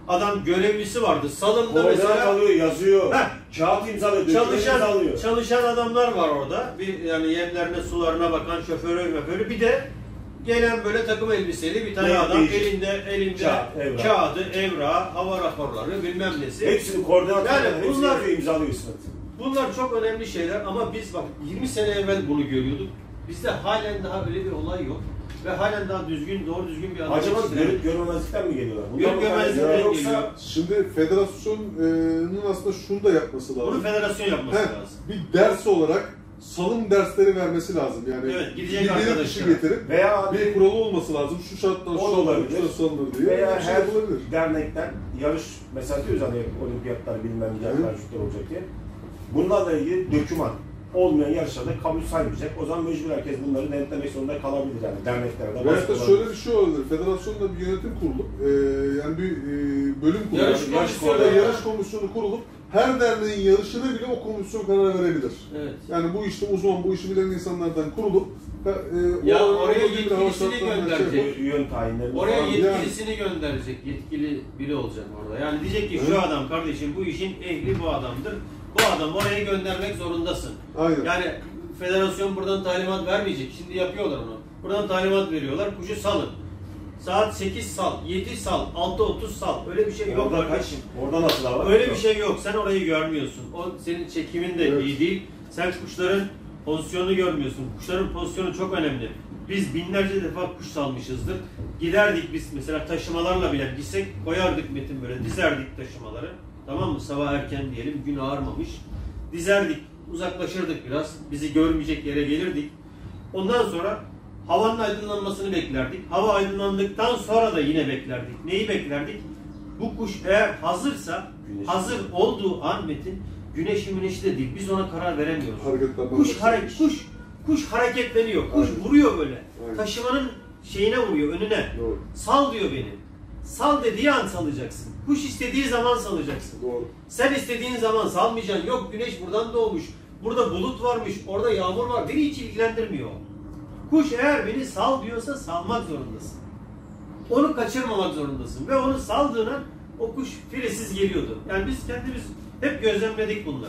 Adam görevlisi vardı. Salımda Koordinat mesela alıyor, yazıyor. Heh. Kağıt imzalıyor, çalışan imzalıyor. çalışan adamlar var orada. Bir yani yemlerine, sularına bakan şoförü, şoförü. Bir de gelen böyle takım elbiseli bir tane Ne adam değişik? elinde elinde Kağıt, evrak. kağıdı, evrağı, hava raporları, bilmem nesi. Hepsini koordinat Yani yani hepsini bunlar- yazıyor, imzalıyor İsmet. Bunlar çok önemli şeyler ama biz bak yirmi sene evvel bunu görüyorduk. Bizde halen daha öyle bir olay yok. Ve halen daha düzgün, doğru düzgün bir adam Acaba yetiştiremedik. görüp görmemezlikten mi geliyorlar? Bundan Görüp mı görmezlikten kaynaklı? geliyor. Yoksa Şimdi federasyonun aslında şunu da yapması lazım. Bunu federasyon yapması Heh, lazım. bir ders olarak salım dersleri vermesi lazım. Yani Evet, gidecek bir bilir arkadaşlar. kişi getirip veya bir kuralı olması lazım. Şu şarttan O şu da şarttan olabilir. şurası salınır diye. veya bir şey her yapılabilir. dernekten yarış mesela diyoruz hani olimpiyatlar bilmem ne yarışlar şutlar olacak diye. Bunlarla ilgili doküman olmayan yarışlarda kabul saymayacak. O zaman mecbur herkes bunları denetlemek zorunda kalabilir yani derneklerde. Veyahut da şöyle bir şey olabilir. Federasyonda bir yönetim kurulup, e, yani bir e, bölüm kurulup, Yarış yarış, komisyonu. yarış komisyonu kurulup, her derneğin yarışına bile o komisyon karar verebilir. Evet. Yani bu işte uzman, bu işi bilen insanlardan kurulup, e, Ya o- oraya o bir hava yetkilisini şartlarından gönderecek. şey- Yön tayinleri Oraya falan. yetkilisini gönderecek. Yetkili biri olacak orada. Yani diyecek ki şu Evet. adam kardeşim bu işin ehli bu adamdır. Bu adamı oraya göndermek zorundasın. Aynen. Yani federasyon buradan talimat vermeyecek. Şimdi yapıyorlar onu. Buradan talimat veriyorlar. Kuşu salın. Saat sekiz sal, yedi sal, altı otuz sal. Öyle bir şey yok Orada kaç? kardeşim. Orada nasıl var? Öyle bir şey yok. Sen orayı görmüyorsun. O senin çekimin de Evet. iyi değil. Sen kuşların pozisyonunu görmüyorsun. Kuşların pozisyonu çok önemli. Biz binlerce defa kuş salmışızdır. Giderdik biz mesela taşımalarla bile gitsek koyardık Metin böyle dizerdik taşımaları. Tamam mı? Sabah erken diyelim gün ağarmamış. Dizerdik, uzaklaşırdık biraz. Bizi görmeyecek yere gelirdik. Ondan sonra havanın aydınlanmasını beklerdik. Hava aydınlandıktan sonra da yine beklerdik. Neyi beklerdik? Bu kuş eğer hazırsa, Güneş. hazır olduğu an Metin, güneşi müneşi de değil. Biz ona karar veremiyoruz. Hareketlenmez. Kuş hareket, kuş, kuş hareketleniyor. Kuş Aynen. vuruyor böyle. Aynen. Taşımanın şeyine vuruyor, önüne. Doğru. Sal diyor beni. Sal dediği an salacaksın. Kuş istediği zaman salacaksın. Doğru. Sen istediğin zaman salmayacaksın. Yok güneş buradan doğmuş. Burada bulut varmış. Orada yağmur var. Beni hiç ilgilendirmiyor. Kuş eğer beni sal diyorsa salmak zorundasın. Onu kaçırmamak zorundasın. Ve onu saldığına o kuş filesiz geliyordu. Yani biz kendimiz hep gözlemledik bunları.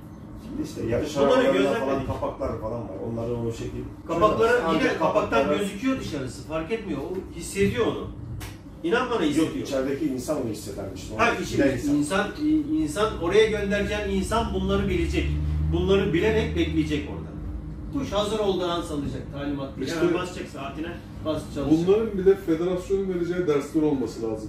İşte yarış Bunları arabalarında gözlemledik. falan kapaklar falan var. Onları o şekilde. Kapakları Ancak yine kapaktan kapaklara- gözüküyor dışarısı. Fark etmiyor. O hissediyor onu. İnan bana hissediyor. Yok içerideki insan onu hissedermiş. Ha, Onu işin, bilen insan. insan, insan oraya göndereceğin insan bunları bilecek. Bunları bilerek bekleyecek orada. Kuş hazır olduğu an salacak. Talimat değil. İşte- Hemen basacak saatine, bas çalışacak. Bunların bile federasyonun vereceği dersler olması lazım.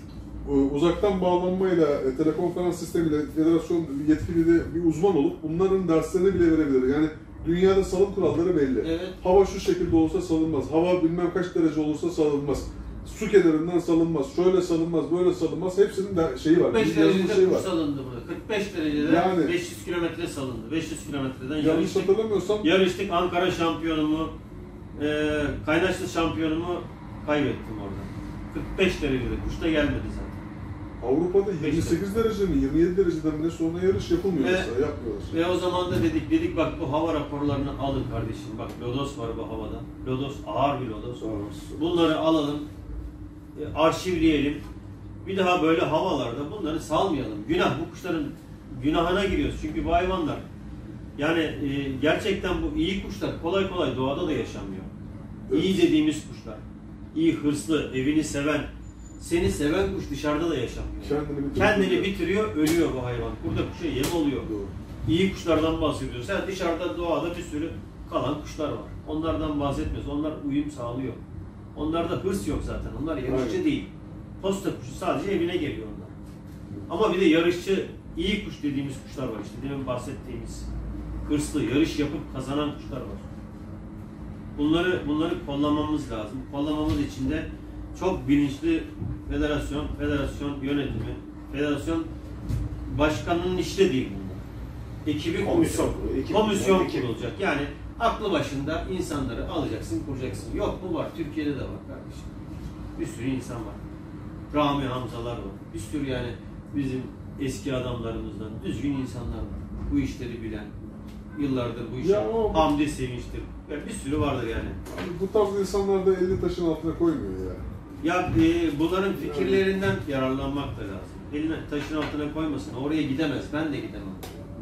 Ee, Uzaktan bağlanmayla, e, telekonferans sistemiyle federasyon yetkili de bir uzman olup bunların derslerini bile verebilir. Yani dünyada salım kuralları belli. Evet. Hava şu şekilde olursa salınmaz. Hava bilmem kaç derece olursa salınmaz. Su kenarından salınmaz. Şöyle salınmaz, böyle salınmaz. Hepsinin de şeyi var. kırk beş bir yazılı derecede şey kuş var. salındı burada. kırk beş derecede Yani- beş yüz kilometre salındı. beş yüz kilometreden Yanlış yarıştık. hatırlamıyorsam Yarıştık. Ankara şampiyonumu, e, Kaynaşlı şampiyonumu kaybettim orada. kırk beş derecede. Kuş da gelmedi zaten. Avrupa'da yirmi sekiz derece mi, yirmi yedi dereceden bile sonra yarış yapılmıyor. Ve- mesela, yapmıyorlar. Ve o zaman da dedik, dedik bak bu hava raporlarını alın kardeşim. Bak lodos var bu havada. Lodos ağır bir lodos. Bunları alalım, e, arşivleyelim. Bir daha böyle havalarda bunları salmayalım. Günah, bu kuşların günahına giriyoruz. Çünkü bu hayvanlar, yani e, gerçekten bu iyi kuşlar kolay kolay doğada da yaşamıyor. Evet. İyi dediğimiz kuşlar. İyi, hırslı, evini seven, seni seven kuş dışarıda da yaşamıyor. Kendini bitiriyor. Kendini bitiriyor, ölüyor bu hayvan. Burada kuşa yem oluyor. Doğru. İyi kuşlardan bahsediyoruz. Sen dışarıda doğada bir sürü kalan kuşlar var. Onlardan bahsetmiyoruz. Onlar uyum sağlıyor. Onlarda hırs yok zaten. Onlar yarışçı Aynen. değil. Posta kuşu sadece evine geliyor onlar. Ama bir de yarışçı, iyi kuş dediğimiz kuşlar var işte. Demin bahsettiğimiz hırslı, yarış yapıp kazanan kuşlar var. Bunları bunları kollamamız lazım. Kollamamız için de çok bilinçli federasyon, federasyon yönetimi, federasyon başkanının işi de değil bunlar. Ekibi Komisyon, kurulacak. ekip- Komisyon ekip. kurulacak. Yani aklı başında insanları alacaksın, kuracaksın. Yok bu var. Türkiye'de de var kardeşim. Bir sürü insan var. Rami Hamzalar var. Bir sürü yani bizim eski adamlarımızdan düzgün insanlar var. Bu işleri bilen, yıllardır bu işi Ya o- Hamdi Sevinç'tir. Yani bir sürü vardır yani. Bu tarz insanlar da elini taşın altına koymuyor ya. Ya e, bunların fikirlerinden yararlanmak da lazım. Eline taşın altına koymasın. Oraya gidemez. Ben de gidemem.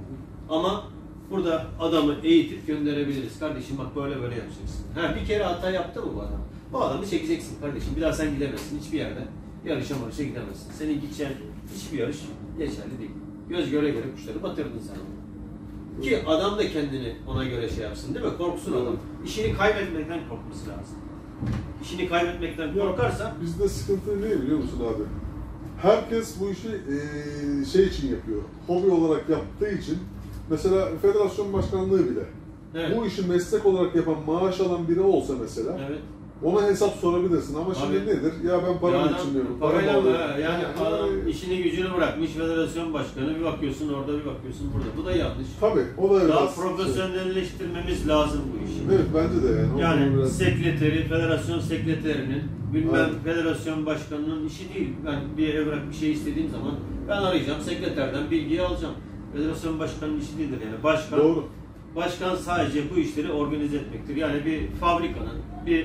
Ama burada adamı eğitip gönderebiliriz. Kardeşim bak böyle böyle yapacaksın. Ha, bir kere hata yaptı mı bu adam? Bu adamı çekeceksin kardeşim. Bir daha sen gidemezsin. Hiçbir yerde yarışa marışa gidemezsin. Senin gideceğin hiçbir yarış geçerli değil. Göz göre göre kuşları batırdın sen onu. Ki adam da kendini ona göre şey yapsın değil mi? Korksun adam. İşini kaybetmekten korkması lazım. İşini kaybetmekten korkarsa... Bizde sıkıntı ne biliyor musun abi? Herkes bu işi e, şey için yapıyor. Hobi olarak yaptığı için. Mesela federasyon başkanlığı bile. Evet. Bu işi meslek olarak yapan, maaş alan biri olsa mesela, Evet. ona hesap sorabilirsin ama şimdi Abi, nedir? Ya ben param ya için diyorum. Parayla param mı? alıyorum. Ha, yani Yani- adam işini gücünü bırakmış, federasyon başkanı, bir bakıyorsun orada, bir bakıyorsun burada. Bu da yanlış. Tabii, o da Daha biraz- profesyonelleştirmemiz lazım bu işi. Evet, bence de yani. O Yani biraz- sekreteri, federasyon sekreterinin, bilmem Aynen. federasyon başkanının işi değil. Ben bir evrak bir şey istediğim zaman ben arayacağım, sekreterden bilgiyi alacağım. Federasyon başkanının işi değildir yani. Başkan, Doğru. başkan sadece bu işleri organize etmektir. Yani bir fabrikanın, bir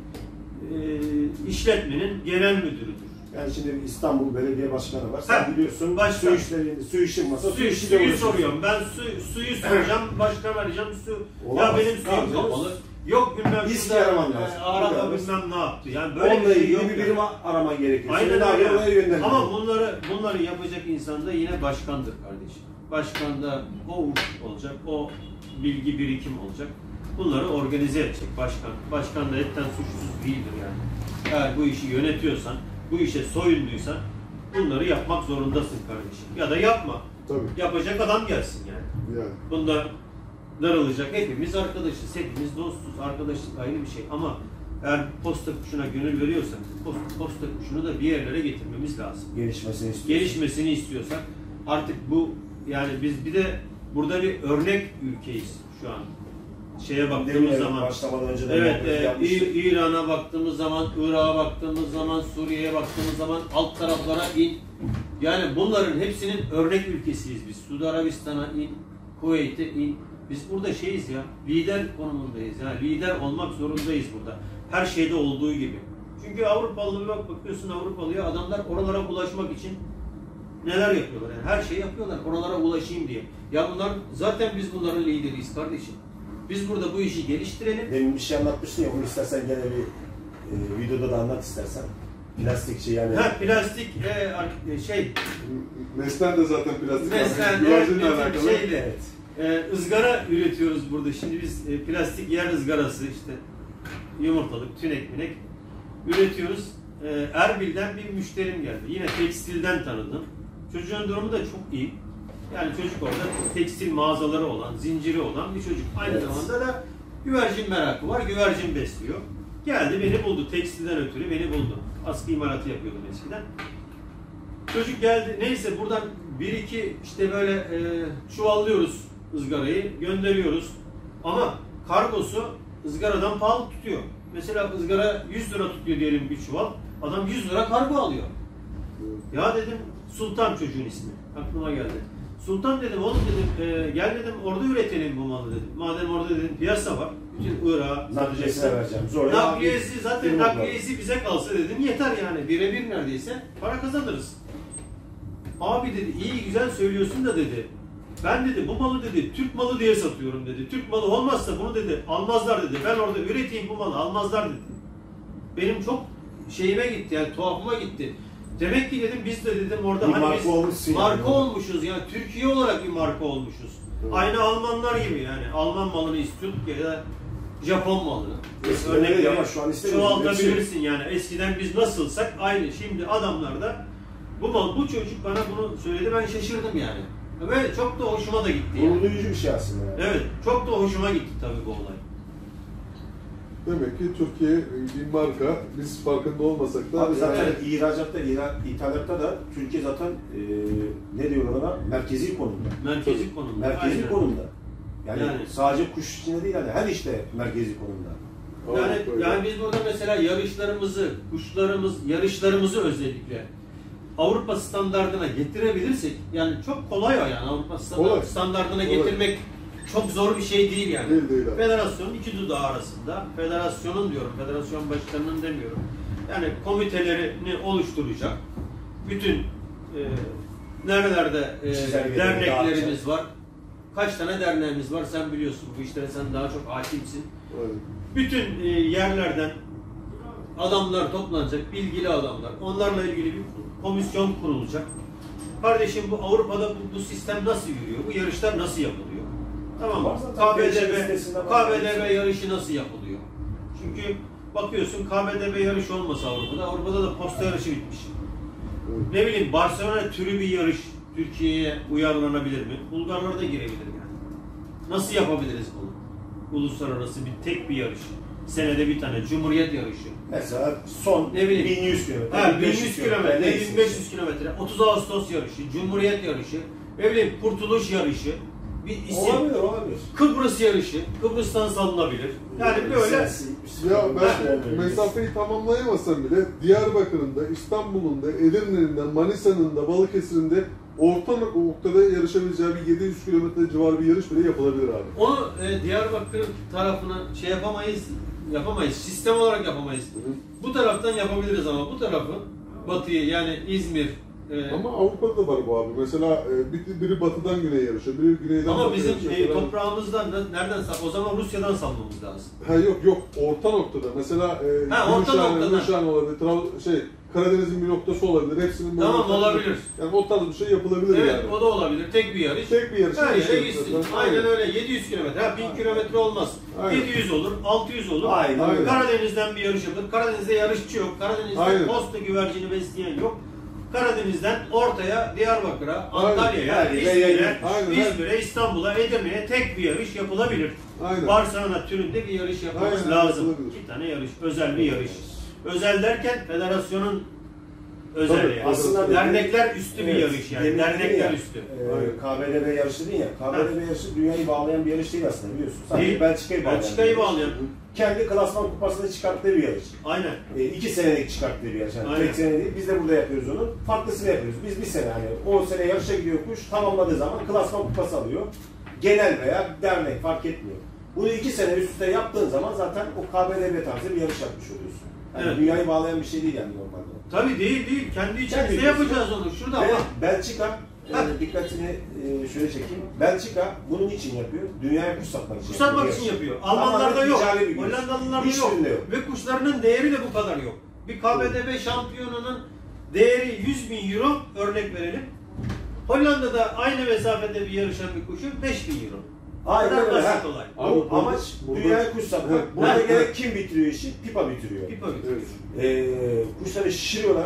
e, işletmenin genel müdürüdür. Yani şimdi İstanbul Belediye Başkanı var. Sen Ha, biliyorsun başkan. su işleri, su işin masa, su Suyu, işiyle suyu uğraşıyorsun. soruyorum. Ben su, suyu soracağım, başkan arayacağım. Su, ya Olamaz. benim suyum Tamam, kapalı. Yok bilmem İSKİ şurada, araman e, lazım. Arada Burada bilmem ne yaptı. Yani böyle Onunla bir şey ilgili yok. bir yani. birim araman gerekiyor. Aynen Seni öyle. abi oraya yönlendir. Ama bunları bunları yapacak insan da yine başkandır kardeşim. Başkanda o ufuk olacak, o bilgi birikim olacak. Bunları organize edecek başkan. Başkan da etten suçsuz değildir yani. Eğer bu işi yönetiyorsan, bu işe soyunduysan bunları yapmak zorundasın kardeşim. Ya da yapma. Tabii. Yapacak adam gelsin yani. Yani. Bunda darılacak. Hepimiz arkadaşız, hepimiz dostuz. Arkadaşlık ayrı bir şey ama eğer posta kuşuna gönül veriyorsak, posta, posta kuşunu da bir yerlere getirmemiz lazım. Gelişmesini istiyorsun. Gelişmesini istiyorsak artık bu yani biz bir de burada bir örnek ülkeyiz şu an. Şeye baktığımız Demin zaman. başlamadan önce de Evet, muhabbeti e, yapmıştık. İ- İran'a baktığımız zaman, Irak'a baktığımız zaman, Suriye'ye baktığımız zaman alt taraflara in. Yani bunların hepsinin örnek ülkesiyiz biz. Suudi Arabistan'a in, Kuveyt'e in. Biz burada şeyiz ya, lider konumundayız. Yani lider olmak zorundayız burada. Her şeyde olduğu gibi. Çünkü Avrupalı bir bak bakıyorsun Avrupalıya adamlar oralara ulaşmak için neler yapıyorlar? Yani her şeyi yapıyorlar oralara ulaşayım diye. Ya bunlar zaten biz bunların lideriyiz kardeşim. Biz burada bu işi geliştirelim. Demin bir şey anlatmıştın ya, onu istersen gene bir e, videoda da anlat istersen. Plastik şey yani. Ha plastik e, ar- şey Neslen de zaten plastik. Mesela Güvercinle evet, alakalı. şeyle e, ızgara üretiyoruz burada. Şimdi biz e, plastik yer ızgarası işte yumurtalık, tünek minek üretiyoruz. E, Erbil'den bir müşterim geldi. Yine tekstilden tanıdım. Çocuğun durumu da çok iyi. Yani çocuk orada tekstil mağazaları olan, zinciri olan bir çocuk. Aynı Evet. zamanda da güvercin merakı var. Güvercin besliyor. Geldi beni buldu. Tekstilden ötürü beni buldu. Askı imalatı yapıyordum eskiden. Çocuk geldi. Neyse buradan bir iki işte böyle e, çuvallıyoruz ızgarayı, gönderiyoruz. Ama kargosu ızgaradan pahalı tutuyor. Mesela ızgara yüz lira tutuyor diyelim bir çuval. Adam yüz lira kargo alıyor. Ya dedim Sultan çocuğun ismi. Aklıma geldi. Sultan dedim oğlum dedim e, gel dedim orada üretelim bu malı dedim. Madem orada dedim piyasa var. Bütün Irak'a Nakliyesine vereceğim. Zorla Nakliyesi abi, zaten birim nakliyesi bize kalsa dedim yeter yani birebir neredeyse para kazanırız. Abi dedi iyi güzel söylüyorsun da dedi. Ben dedi bu malı dedi Türk malı diye satıyorum dedi. Türk malı olmazsa bunu dedi almazlar dedi. Ben orada üreteyim bu malı almazlar dedi. Benim çok şeyime gitti yani tuhafıma gitti. Demek ki dedim biz de dedim orada Bir hani marka biz olmuşsun marka yani. olmuşuz yani Türkiye olarak bir marka olmuşuz. Evet. Aynı Almanlar gibi yani Alman malını istiyorduk ya da Japon malını. Eskiden Örnekleri öyle ama şu an istemiyoruz. çoğaltabilirsin yani. Eskiden biz nasılsak aynı. Şimdi adamlar da bu mal, bu çocuk bana bunu söyledi ben şaşırdım yani. Ve çok da hoşuma da gitti yani. Gurur duyucu bir şey aslında. Yani. Evet, çok da hoşuma gitti tabii bu olay. Demek ki Türkiye bir marka, biz farkında olmasak da Abi zaten Evet. ihracatta, ihra- ithalatta da Türkiye zaten e, ne diyorlar ona? Merkezi konumda. Merkezi konumda. Merkezi Aynen. konumda. Yani, Yani. sadece kuş içinde değil yani her işte merkezi konumda. Yani, Avrupa ile. yani biz burada mesela yarışlarımızı, kuşlarımız, yarışlarımızı özellikle Avrupa standardına getirebilirsek, yani çok kolay o yani Avrupa standart, Kolay. standardına Kolay. getirmek çok zor bir şey değil yani. Değil, değil abi. Federasyonun iki dudağı arasında, federasyonun diyorum, federasyon başkanının demiyorum. Yani komitelerini oluşturacak. Bütün e, nerelerde e, derneklerimiz var. Kaç tane derneğimiz var sen biliyorsun. Bu işlere sen daha çok hakimsin. Evet. Bütün e, yerlerden adamlar toplanacak, bilgili adamlar. Onlarla ilgili bir komisyon kurulacak. Kardeşim bu Avrupa'da bu, bu sistem nasıl yürüyor? Bu yarışlar nasıl yapılıyor? Tamam mı? K B D B, K B D B yarışı nasıl yapılıyor? Çünkü bakıyorsun K B D B yarışı olmasa Avrupa'da, Avrupa'da da posta yarışı bitmiş. Evet. Ne bileyim Barcelona türü bir yarış Türkiye'ye uyarlanabilir mi? Bulgarlar da girebilir yani. Nasıl yapabiliriz bunu? Uluslararası bir tek bir yarış. Senede bir tane Cumhuriyet yarışı. Mesela son ne bileyim bin yüz kilometre, ha, bin yüz kilometre, bin beş yüz kilometre, otuz Ağustos yarışı, Cumhuriyet yarışı, ne bileyim Kurtuluş yarışı, bir isim. Olabilir, olabilir. Kıbrıs yarışı, Kıbrıs'tan salınabilir. Yani böyle. Ya ben mesafeyi tamamlayamasam bile Diyarbakır'ın da, İstanbul'un da, Edirne'nin de, Manisa'nın da, Balıkesir'in de orta noktada yarışabileceği bir yedi yüz kilometre civarı bir yarış bile yapılabilir abi. Onu e, Diyarbakır tarafına şey yapamayız, yapamayız, sistem olarak yapamayız. Hı hı. Bu taraftan yapabiliriz ama bu tarafı batıyı yani İzmir. E, ama Avrupa'da da var bu abi. Mesela e, biri, biri batıdan güneye yarışıyor, biri güneyden ama batıya bizim yarışıyor. e, toprağımızdan nereden sal? O zaman Rusya'dan salmamız lazım. Ha yok yok, orta noktada. Mesela e, ha, orta noktada. Gümüşhane olabilir, Trav- şey Karadeniz'in bir noktası olabilir. Hepsinin böyle tamam olabilir. Yani o tarz bir şey yapılabilir evet, yani. Evet o da olabilir. Tek bir yarış. Tek bir yarış. Her yere gitsin. Aynen, Aynen öyle. yedi yüz kilometre. Ha bin kilometre olmaz. Aynen. yedi yüz olur, altı yüz olur. Aynen. Aynen. Karadeniz'den bir yarış yapılır. Karadeniz'de yarışçı yok. Karadeniz'de Aynen. posta güvercini besleyen yok. Karadeniz'den ortaya, Diyarbakır'a, Antalya'ya, İzmir'e, İzmir'e, İstanbul'a, Edirne'ye tek bir yarış yapılabilir. Aynen. Barcelona türünde bir yarış yapmamız Aynen. lazım. Yapılabilir. İki tane yarış, özel bir yarış. Özel derken federasyonun özel yani. Aslında dernekler üstü evet, bir yarış yani. Dernekler ya, üstü. E, K B D B yarışı değil ya. K B D B yarışı dünyayı bağlayan bir yarış değil aslında biliyorsun. Sadece Değil. Belçika'yı bağlayan. Belçika'yı bağlayan. Kendi klasman kupasını çıkarttığı bir yarış. Aynen. E, iki senelik çıkarttığı bir yarış. Yani Aynen. tek sene değil. Biz de burada yapıyoruz onu. Farklısını yapıyoruz. Biz bir sene hani o sene yarışa gidiyor kuş. Tamamladığı zaman klasman kupası alıyor. Genel veya dernek fark etmiyor. Bunu iki sene üst üste yaptığın zaman zaten o K B D B tarzı bir yarış yapmış oluyorsun. Yani evet. Dünyayı bağlayan bir şey değil yani normalde. Tabii değil değil. Kendi içimizde yapacağız onu. Şurada Ve ama. Belçika, e, dikkatini e, şöyle çekeyim. Belçika bunun için yapıyor. Dünyaya kuş satmak için. Kuş satmak için yapıyor. Almanlarda yok. Hollandalılarda yok. yok. Ve kuşlarının değeri de bu kadar yok. Bir K B D B şampiyonunun değeri yüz bin euro örnek verelim. Hollanda'da aynı mesafede bir yarışan bir kuşun beş bin euro. Aynen öyle. Basit olay. Bu amaç dünyaya kuş satmak. Evet. Burada Evet. gerek kim bitiriyor işi? Pipa bitiriyor. Pipa bitiriyor. Evet. Ee, kuşları şişiriyorlar.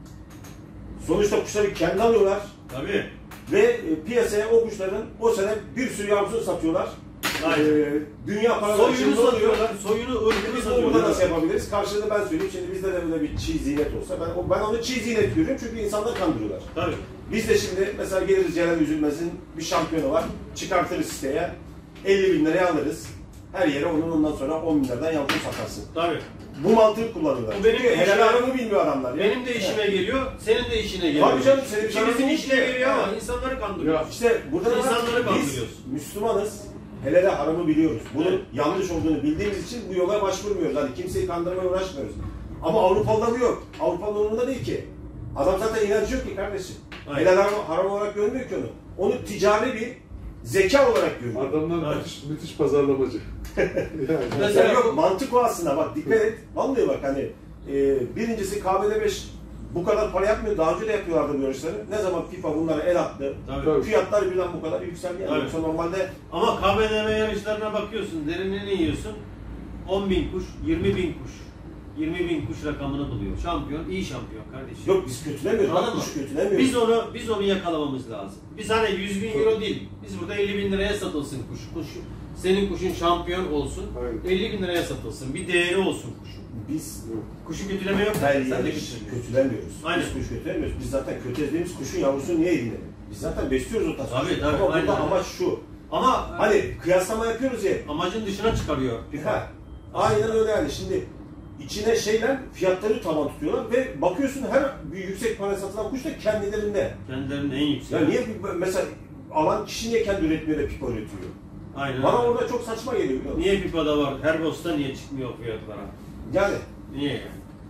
Sonuçta kuşları kendi alıyorlar. Tabii. Ve e, piyasaya o kuşların o sene bir sürü yavrusunu satıyorlar. Aynen. Ee, dünya paraları Soyunu içinde oluyor. satıyorlar. Soyunu, ırkını Biz bunu burada satıyorlar. nasıl yapabiliriz? Karşılığında ben söyleyeyim. Şimdi bizde de böyle bir çiğ zinet olsa. Ben, ben onu çiğ zinet görüyorum çünkü insanları kandırıyorlar. Tabii. Biz de şimdi mesela geliriz Celal Üzülmez'in bir şampiyonu var. Çıkartırız siteye. elli bin liraya alırız. Her yere onun ondan sonra on bin liradan yavrusunu satarsın. Tabii. Bu mantığı kullanıyorlar. Bu benim Çünkü de helal işime- aramı bilmiyor adamlar. Ya. Benim de işime geliyor, senin de işine geliyor. Tabii canım, senin İkimizin işine işine geliyor. geliyor ama Evet. insanları kandırıyor. İşte burada da İnsanları biz kandırıyoruz. Müslümanız. Helal haramı biliyoruz. Bunun Evet. yanlış olduğunu bildiğimiz için bu yola başvurmuyoruz. Hani kimseyi kandırmaya uğraşmıyoruz. Ama Avrupalı'da bu yok. Avrupalı'nın umurunda değil ki. Adam zaten inancı yok ki kardeşim. Aynen. Helal haram, haram olarak görmüyor ki onu. Onu ticari bir zeka olarak görüyor. Adamlar Evet. müthiş, müthiş pazarlamacı. yani. Mesela Ya yok bu- mantık o aslında bak dikkat et. Vallahi bak hani e, birincisi K B D B bu kadar para yapmıyor. Daha önce de yapıyorlardı bu yarışları. Ne zaman FIFA bunlara el attı. Tabii. Fiyatlar birden bu kadar yükseldi. Yani. Tabii. Yoksa normalde Ama K B D B yarışlarına bakıyorsun, derinliğini yiyorsun. on bin kuş, yirmi bin kuş. yirmi bin kuş rakamını buluyor. Şampiyon, iyi şampiyon kardeşim. yok biz kötülemiyoruz. Bak Anladın mı? kuşu kötülemiyoruz. Biz onu biz onu yakalamamız lazım. Biz hani yüz bin euro değil. Biz burada elli bin liraya satılsın kuş. kuş. Senin kuşun şampiyon olsun. Aynen. elli bin liraya satılsın. Bir değeri olsun kuşun. Biz Kuşu kötüleme yok. her Sen de yeri kötülemiyorsun. kötülemiyoruz. Aynen. Biz kuş kötülemiyoruz. Biz zaten kötü dediğimiz kuşun yavrusunu niye edinelim? Biz zaten besliyoruz o tarz Tabii, kuşu. tabii, Ama aynen. burada amaç şu. Ama Hani kıyaslama yapıyoruz ya. amacın dışına çıkarıyor. Ha, aynen öyle yani. Şimdi içine şeyler fiyatları tavan tutuyorlar ve bakıyorsun her bir yüksek para satılan kuş da kendilerinde. Kendilerinin en yüksek. Ya niye bir- mesela alan kişi niye kendi üretmiyor da pipa üretiyor? Aynen. Bana öyle. orada çok saçma geliyor biliyor musun? Niye Pipa'da var? Her bosta niye çıkmıyor o fiyatlara? Yani Niye yani?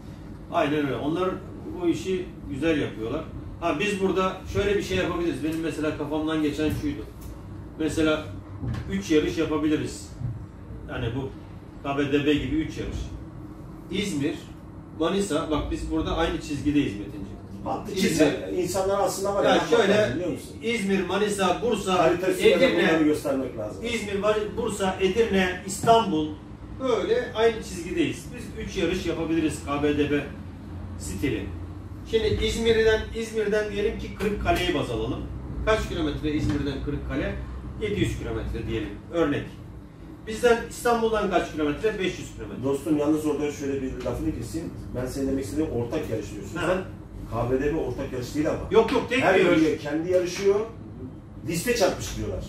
Aynen öyle. Onlar bu işi güzel yapıyorlar. Ha biz burada şöyle bir şey yapabiliriz. Benim mesela kafamdan geçen şuydu. Mesela üç yarış yapabiliriz. Yani bu K B D B gibi üç yarış. İzmir, Manisa, bak biz burada aynı çizgideyiz Metinci. Hattı çizgi. İnsanlar aslında var ya ya şöyle biliyor musun? İzmir, Manisa, Bursa, Haritası Edirne, göstermek lazım. İzmir, Bursa, Edirne, İstanbul böyle aynı çizgideyiz. Biz üç yarış yapabiliriz K B D B stili. Şimdi İzmir'den İzmir'den diyelim ki Kırıkkale'yi baz alalım. Kaç kilometre İzmir'den Kırıkkale? yedi yüz kilometre diyelim. Örnek. Bizden İstanbul'dan kaç kilometre? beş yüz kilometre. Dostum yalnız orada şöyle bir lafını keseyim. Ben senin demek istediğim ortak yarış diyorsun. Ha. Sen K B D B ortak yarış değil ama. Yok yok tek her bir yarış. bölge kendi yarışıyor. Liste çarpıştırıyorlar.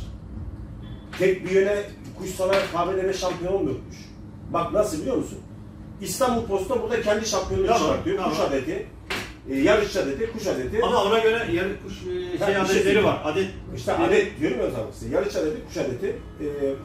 Tek bir yöne kuş sana K B D B şampiyon olmuyormuş. Bak nasıl biliyor musun? İstanbul Posta burada kendi şampiyonluğu Tamam, çıkartıyor. tamam. Kuş adeti, e, yarış adeti, kuş adeti. Ama ona göre yarı kuş e, şey Ha, adetleri şey- var. Adet İşte adet diyorum ya o zaman size. Yarış adeti, kuş adeti. E,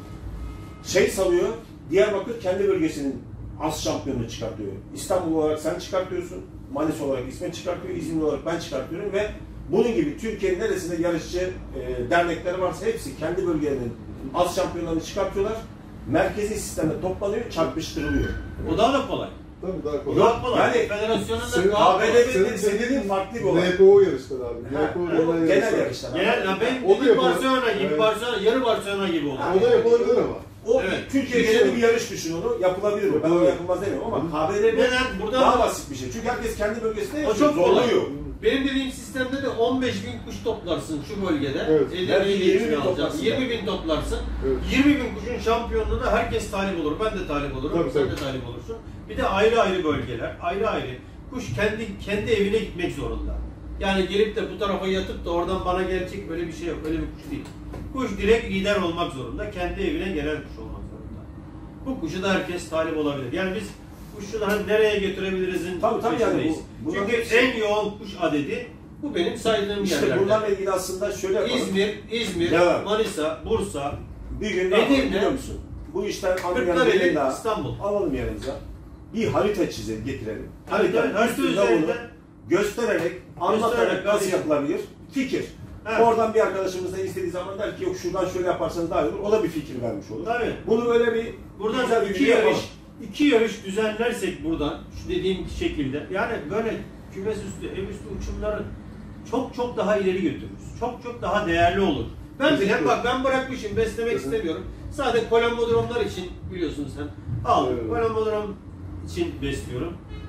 şey salıyor, Diyarbakır kendi bölgesinin as şampiyonunu çıkartıyor. İstanbul olarak sen çıkartıyorsun. Manisa olarak İsmet çıkartıyor. İzmir olarak ben çıkartıyorum ve bunun gibi Türkiye'nin neresinde yarışçı e, dernekleri varsa hepsi kendi bölgelerinin as şampiyonlarını çıkartıyorlar. Merkezi sistemde toplanıyor, çarpıştırılıyor. o daha da kolay. Tabii daha kolay. Daha kolay. Yani federasyonun senin- da daha K B kolay. D B'nin senin dediğin farklı bir olay. N P O yarışları abi. Ha, N P O o denilen genel yarışlar. yarışlar. Genel, ya benim O da dediğim yapılır. Barcelona gibi, Evet. Barcelona, yarı Barcelona gibi olur. O da yapılabilir ama. O Evet. Türkiye genelinde bir yarış düşün onu. Yapılabilir mi? Ben o yapılmaz demiyorum ama K B D B Neden? Buradan daha basit bir şey. Çünkü herkes kendi bölgesinde o yaşıyor. çok kolay. Zorluyor. Benim dediğim sistemde de on beş bin kuş toplarsın şu bölgede. Evet. Edirne'yi Belki yirmi bin içine alacaksın. toplarsın. yirmi bin toplarsın. Evet. yirmi bin kuşun şampiyonluğuna herkes talip olur. Ben de talip olurum. Tabii, sen tabii. de talip olursun. Bir de ayrı ayrı bölgeler, ayrı ayrı. Kuş kendi kendi evine gitmek zorunda. Yani gelip de bu tarafa yatıp da oradan bana gelecek böyle bir şey yok. Öyle bir kuş değil. Kuş direkt lider olmak zorunda. Kendi evine gelen kuş olmak zorunda. Bu kuşu da herkes talip olabilir. Yani biz kuşçuları hani nereye götürebiliriz? Tabii, tabii yani peşindeyiz. bu- bunların Çünkü hepsi- en yoğun kuş adedi bu benim saydığım İşte yerlerde. bunlarla ilgili aslında şöyle yapalım. İzmir, İzmir, Devam. Manisa, Bursa, Bir gün ne yapalım Edirne, biliyor musun? Bu işten anlayan Kırklareli, birini daha İstanbul. alalım yanımıza. Bir harita çizelim, getirelim. Harita, Haritanın harita üstünde üzerinde bunu göstererek, anlatarak göstererek, nasıl tabii. yapılabilir? Fikir. Evet. Oradan bir arkadaşımız da istediği zaman der ki yok şuradan şöyle yaparsanız daha iyi olur. O da bir fikir vermiş olur. Tabii. Bunu böyle bir Buradan güzel bir iki video yarış, yapalım. iki yarış düzenlersek buradan, şu dediğim şekilde, yani böyle kümes üstü, ev üstü uçumları çok çok daha ileri götürürüz. Çok çok daha değerli olur. Ben bile Kesinlikle. bak ben bırakmışım, beslemek Hı hı. istemiyorum. Sadece kolembodromlar için biliyorsun sen. Al, Evet. kolembodrom için besliyorum.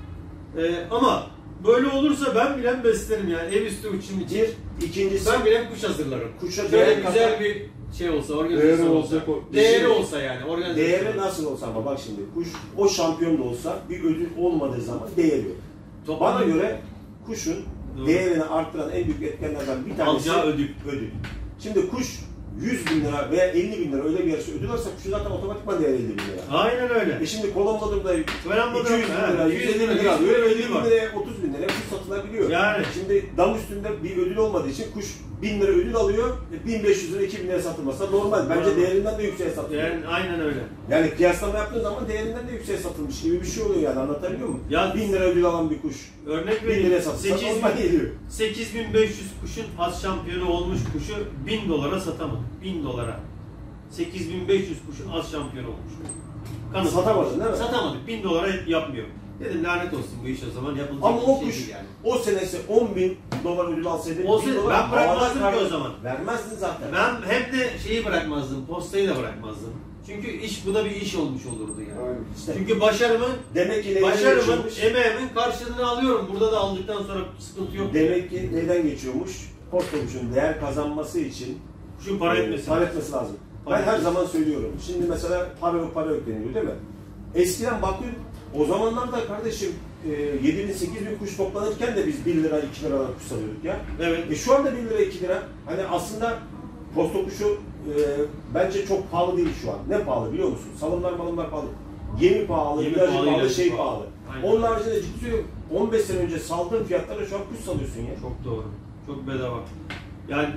Ee, ama böyle olursa ben bile beslerim yani ev üstü uçum için. Bir, ikincisi Ben bile kuş hazırlarım. Kuşa Şöyle değer güzel katan- bir şey olsa, Değeri organizasyon olsa. olacak o. Değeri Şimdi- olsa yani, organizasyon. değeri nasıl olsa ama bak şimdi kuş o şampiyon da olsa bir ödül olmadığı zaman değeri yok. Toplam- Bana göre kuşun Doğru. değerini arttıran en büyük etkenlerden bir tanesi Alacağı ödül. ödül. Şimdi kuş yüz bin lira veya elli bin lira öyle bir yarışı ödül alırsa kuşu zaten otomatikman değeri elli bin lira. Aynen öyle. E şimdi Kolombodur'da Kolembodrum, iki yüz bin ha, lira, iki yüz yüz elli bin lira, lira, yüz öyle lira elli bin var. liraya otuz bin liraya kuş satılabiliyor. Yani. Şimdi dam üstünde bir ödül olmadığı için kuş bin lira ödül alıyor, e, bin beş yüz lira, iki bin liraya satılmasa normal. Bence Doğru. değerinden de yükseğe satılıyor. Yani aynen öyle. Yani kıyaslama yaptığın zaman değerinden de yükseğe satılmış gibi bir şey oluyor yani anlatabiliyor muyum? Ya- bin lira ödül alan bir kuş Örnek bin liraya vereyim. satılsa normal geliyor. sekiz bin beş yüz kuşun az şampiyonu olmuş kuşu bin dolara satamadık. bin dolara. sekiz bin beş yüz kuşun az şampiyonu olmuş. Kanıt. Satamadın değil mi? Satamadık. bin dolara yapmıyor. Dedim lanet olsun bu iş o zaman yapılacak Ama bir o şey kuş değil yani. o senesi on bin dolar ödül alsaydı O bin sene- dolar ben bırakmazdım havada ki o kar- zaman. Vermezdin zaten. Ben hem de şeyi bırakmazdım, postayı da bırakmazdım. Çünkü iş bu da bir iş olmuş olurdu yani. Aynen. İşte Çünkü başarımın demek ki neyden Başarımın, geçiyormuş? emeğimin karşılığını alıyorum. Burada da aldıktan sonra sıkıntı yok. Demek ki neyden geçiyormuş? Posta kuşun değer kazanması için Kuşun para e, etmesi. para etmesi lazım. Para Ben her etmesi. zaman söylüyorum. Şimdi mesela para yok para yok deniliyor değil mi? Eskiden bakın o zamanlarda kardeşim e, yedi bin sekiz bin kuş toplanırken de biz bir lira iki liradan kuş alıyorduk ya. Evet. E şu anda bir lira iki lira. Hani aslında posta kuşu e, bence çok pahalı değil şu an. Ne pahalı biliyor musun? Salımlar malımlar pahalı. Yemi pahalı, Yemi ilacı pahalı, pahalı, ilacı şey pahalı. pahalı. Aynen. Onun haricinde ciddi söylüyorum on beş sene önce saldığın fiyatlara şu an kuş salıyorsun ya. Çok doğru. Çok bedava. Yani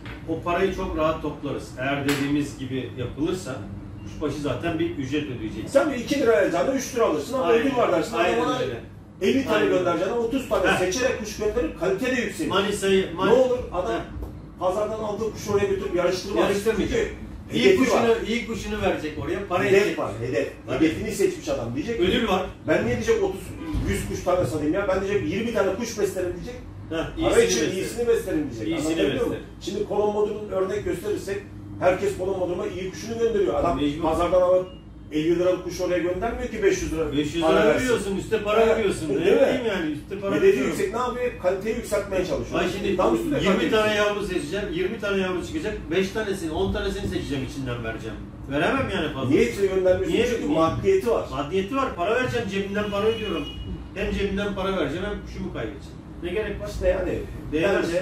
o parayı çok rahat toplarız. Eğer dediğimiz gibi yapılırsa kuşbaşı zaten bir ücret ödeyeceksin. Sen bir iki lira alacağını üç lira alırsın ama Aynen, ödül var dersin. aynen Ama ona öyle. elli tane Aynen. göndereceğine otuz tane Heh. seçerek kuş gönderir, kalite de yükseliyor. Manisa'yı, Man Ne olur adam Heh. pazardan aldığı kuşu oraya götürüp yarıştırmaz. Yarıştırmayacak. Çünkü İyi hedefi kuşunu, var. iyi kuşunu verecek oraya, para Hedef edecek. var, hedef. Tabii. Hedefini seçmiş adam diyecek. Ödül var. Ben niye diyecek otuz, yüz kuş tane satayım ya? Ben diyecek yirmi tane kuş beslerim diyecek. Heh, Para iyisini için besle. iyisini beslerim diyecek. İyisini Anlatabiliyor besle. muyum? Şimdi kolon modunun örnek gösterirsek herkes kolon moduna iyi kuşunu gönderiyor. Adam Mecbur. pazardan alıp elli liralık kuş oraya göndermiyor ki beş yüz lira. beş yüz para lira versin. veriyorsun, üstte para Evet. veriyorsun. Değil Ne mi? diyeyim yani, üstte para Hedefi veriyorum. yüksek ne yapıyor? Kaliteyi yükseltmeye çalışıyor. Ay şimdi Tam üstüne yirmi kalite tane yüksek. yavru seçeceğim, yirmi tane yavru çıkacak, beş tanesini, on tanesini seçeceğim, içinden vereceğim. Veremem yani fazla. Niye hepsini göndermiyorsun? Niye? Çünkü Niye? maddiyeti var. Maddiyeti var, para vereceğim, cebimden para ödüyorum. Hem cebimden para vereceğim, hem kuşumu kaybedeceğim. Ne gerek var? İşte yani Değmez. bence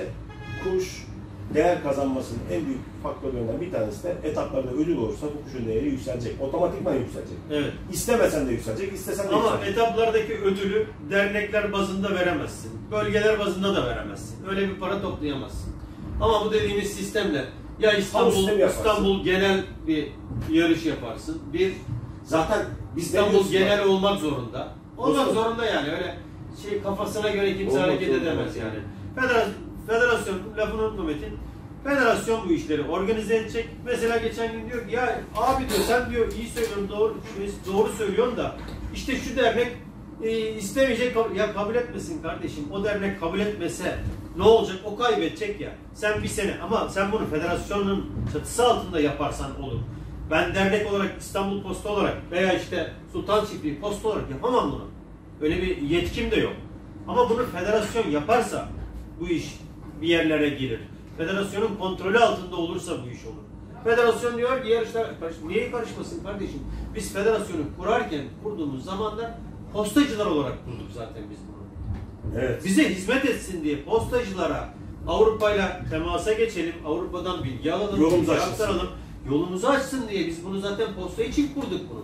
kuş değer kazanmasının en büyük faktörlerinden bir tanesi de etaplarda ödül olursa bu kuşun değeri yükselecek. Otomatikman yükselecek. Evet. İstemesen de yükselecek, istesen de Ama yükselecek. etaplardaki ödülü dernekler bazında veremezsin. Bölgeler bazında da veremezsin. Öyle bir para toplayamazsın. Ama bu dediğimiz sistemle ya İstanbul, sistem yaparsın. İstanbul genel bir yarış yaparsın. Bir Zaten biz ne İstanbul diyoruz genel bak? olmak zorunda. Olmak Olsun. zorunda yani öyle şey kafasına göre kimse Olmak hareket zorunda. edemez yani. Federasyon, federasyon lafını unutma Metin. Federasyon bu işleri organize edecek. Mesela geçen gün diyor ki ya abi diyor sen diyor iyi söylüyorsun doğru doğru söylüyorsun da işte şu dernek e, istemeyecek ya kabul etmesin kardeşim. O dernek kabul etmese ne olacak? O kaybedecek ya. Sen bir sene ama sen bunu federasyonun çatısı altında yaparsan olur. Ben dernek olarak İstanbul Posta olarak veya işte Sultan Çiftliği Posta olarak yapamam bunu. Öyle bir yetkim de yok. Ama bunu federasyon yaparsa bu iş bir yerlere gelir. Federasyonun kontrolü altında olursa bu iş olur. Federasyon diyor ki yarışlar karış niye karışmasın kardeşim? Biz federasyonu kurarken kurduğumuz zamanda postacılar olarak kurduk zaten biz bunu. Evet. Bize hizmet etsin diye postacılara Avrupa'yla temasa geçelim, Avrupa'dan bilgi alalım, Yolumuzu bilgi açsın. aktaralım. Yolumuzu açsın diye biz bunu zaten posta için kurduk bunu.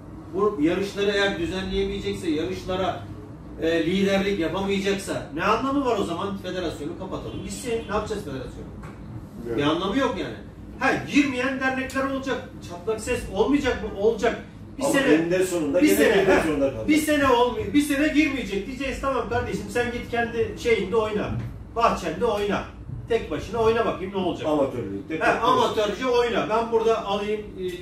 Bu yarışları eğer düzenleyemeyecekse, yarışlara e, liderlik yapamayacaksa ne anlamı var o zaman? Federasyonu kapatalım. Gitsin. Ne yapacağız federasyonu? Yani. Bir anlamı yok yani. Ha girmeyen dernekler olacak. Çatlak ses olmayacak mı? Olacak. Bir Ama sene eninde sonunda bir gene sene girmek ha, zorunda kalacak. bir sene olmuyor. Bir sene girmeyecek. Diyeceğiz tamam kardeşim sen git kendi şeyinde oyna. Bahçende oyna. Tek başına oyna bakayım ne olacak. Amatörlükte. He, amatörce oyna. Ben burada alayım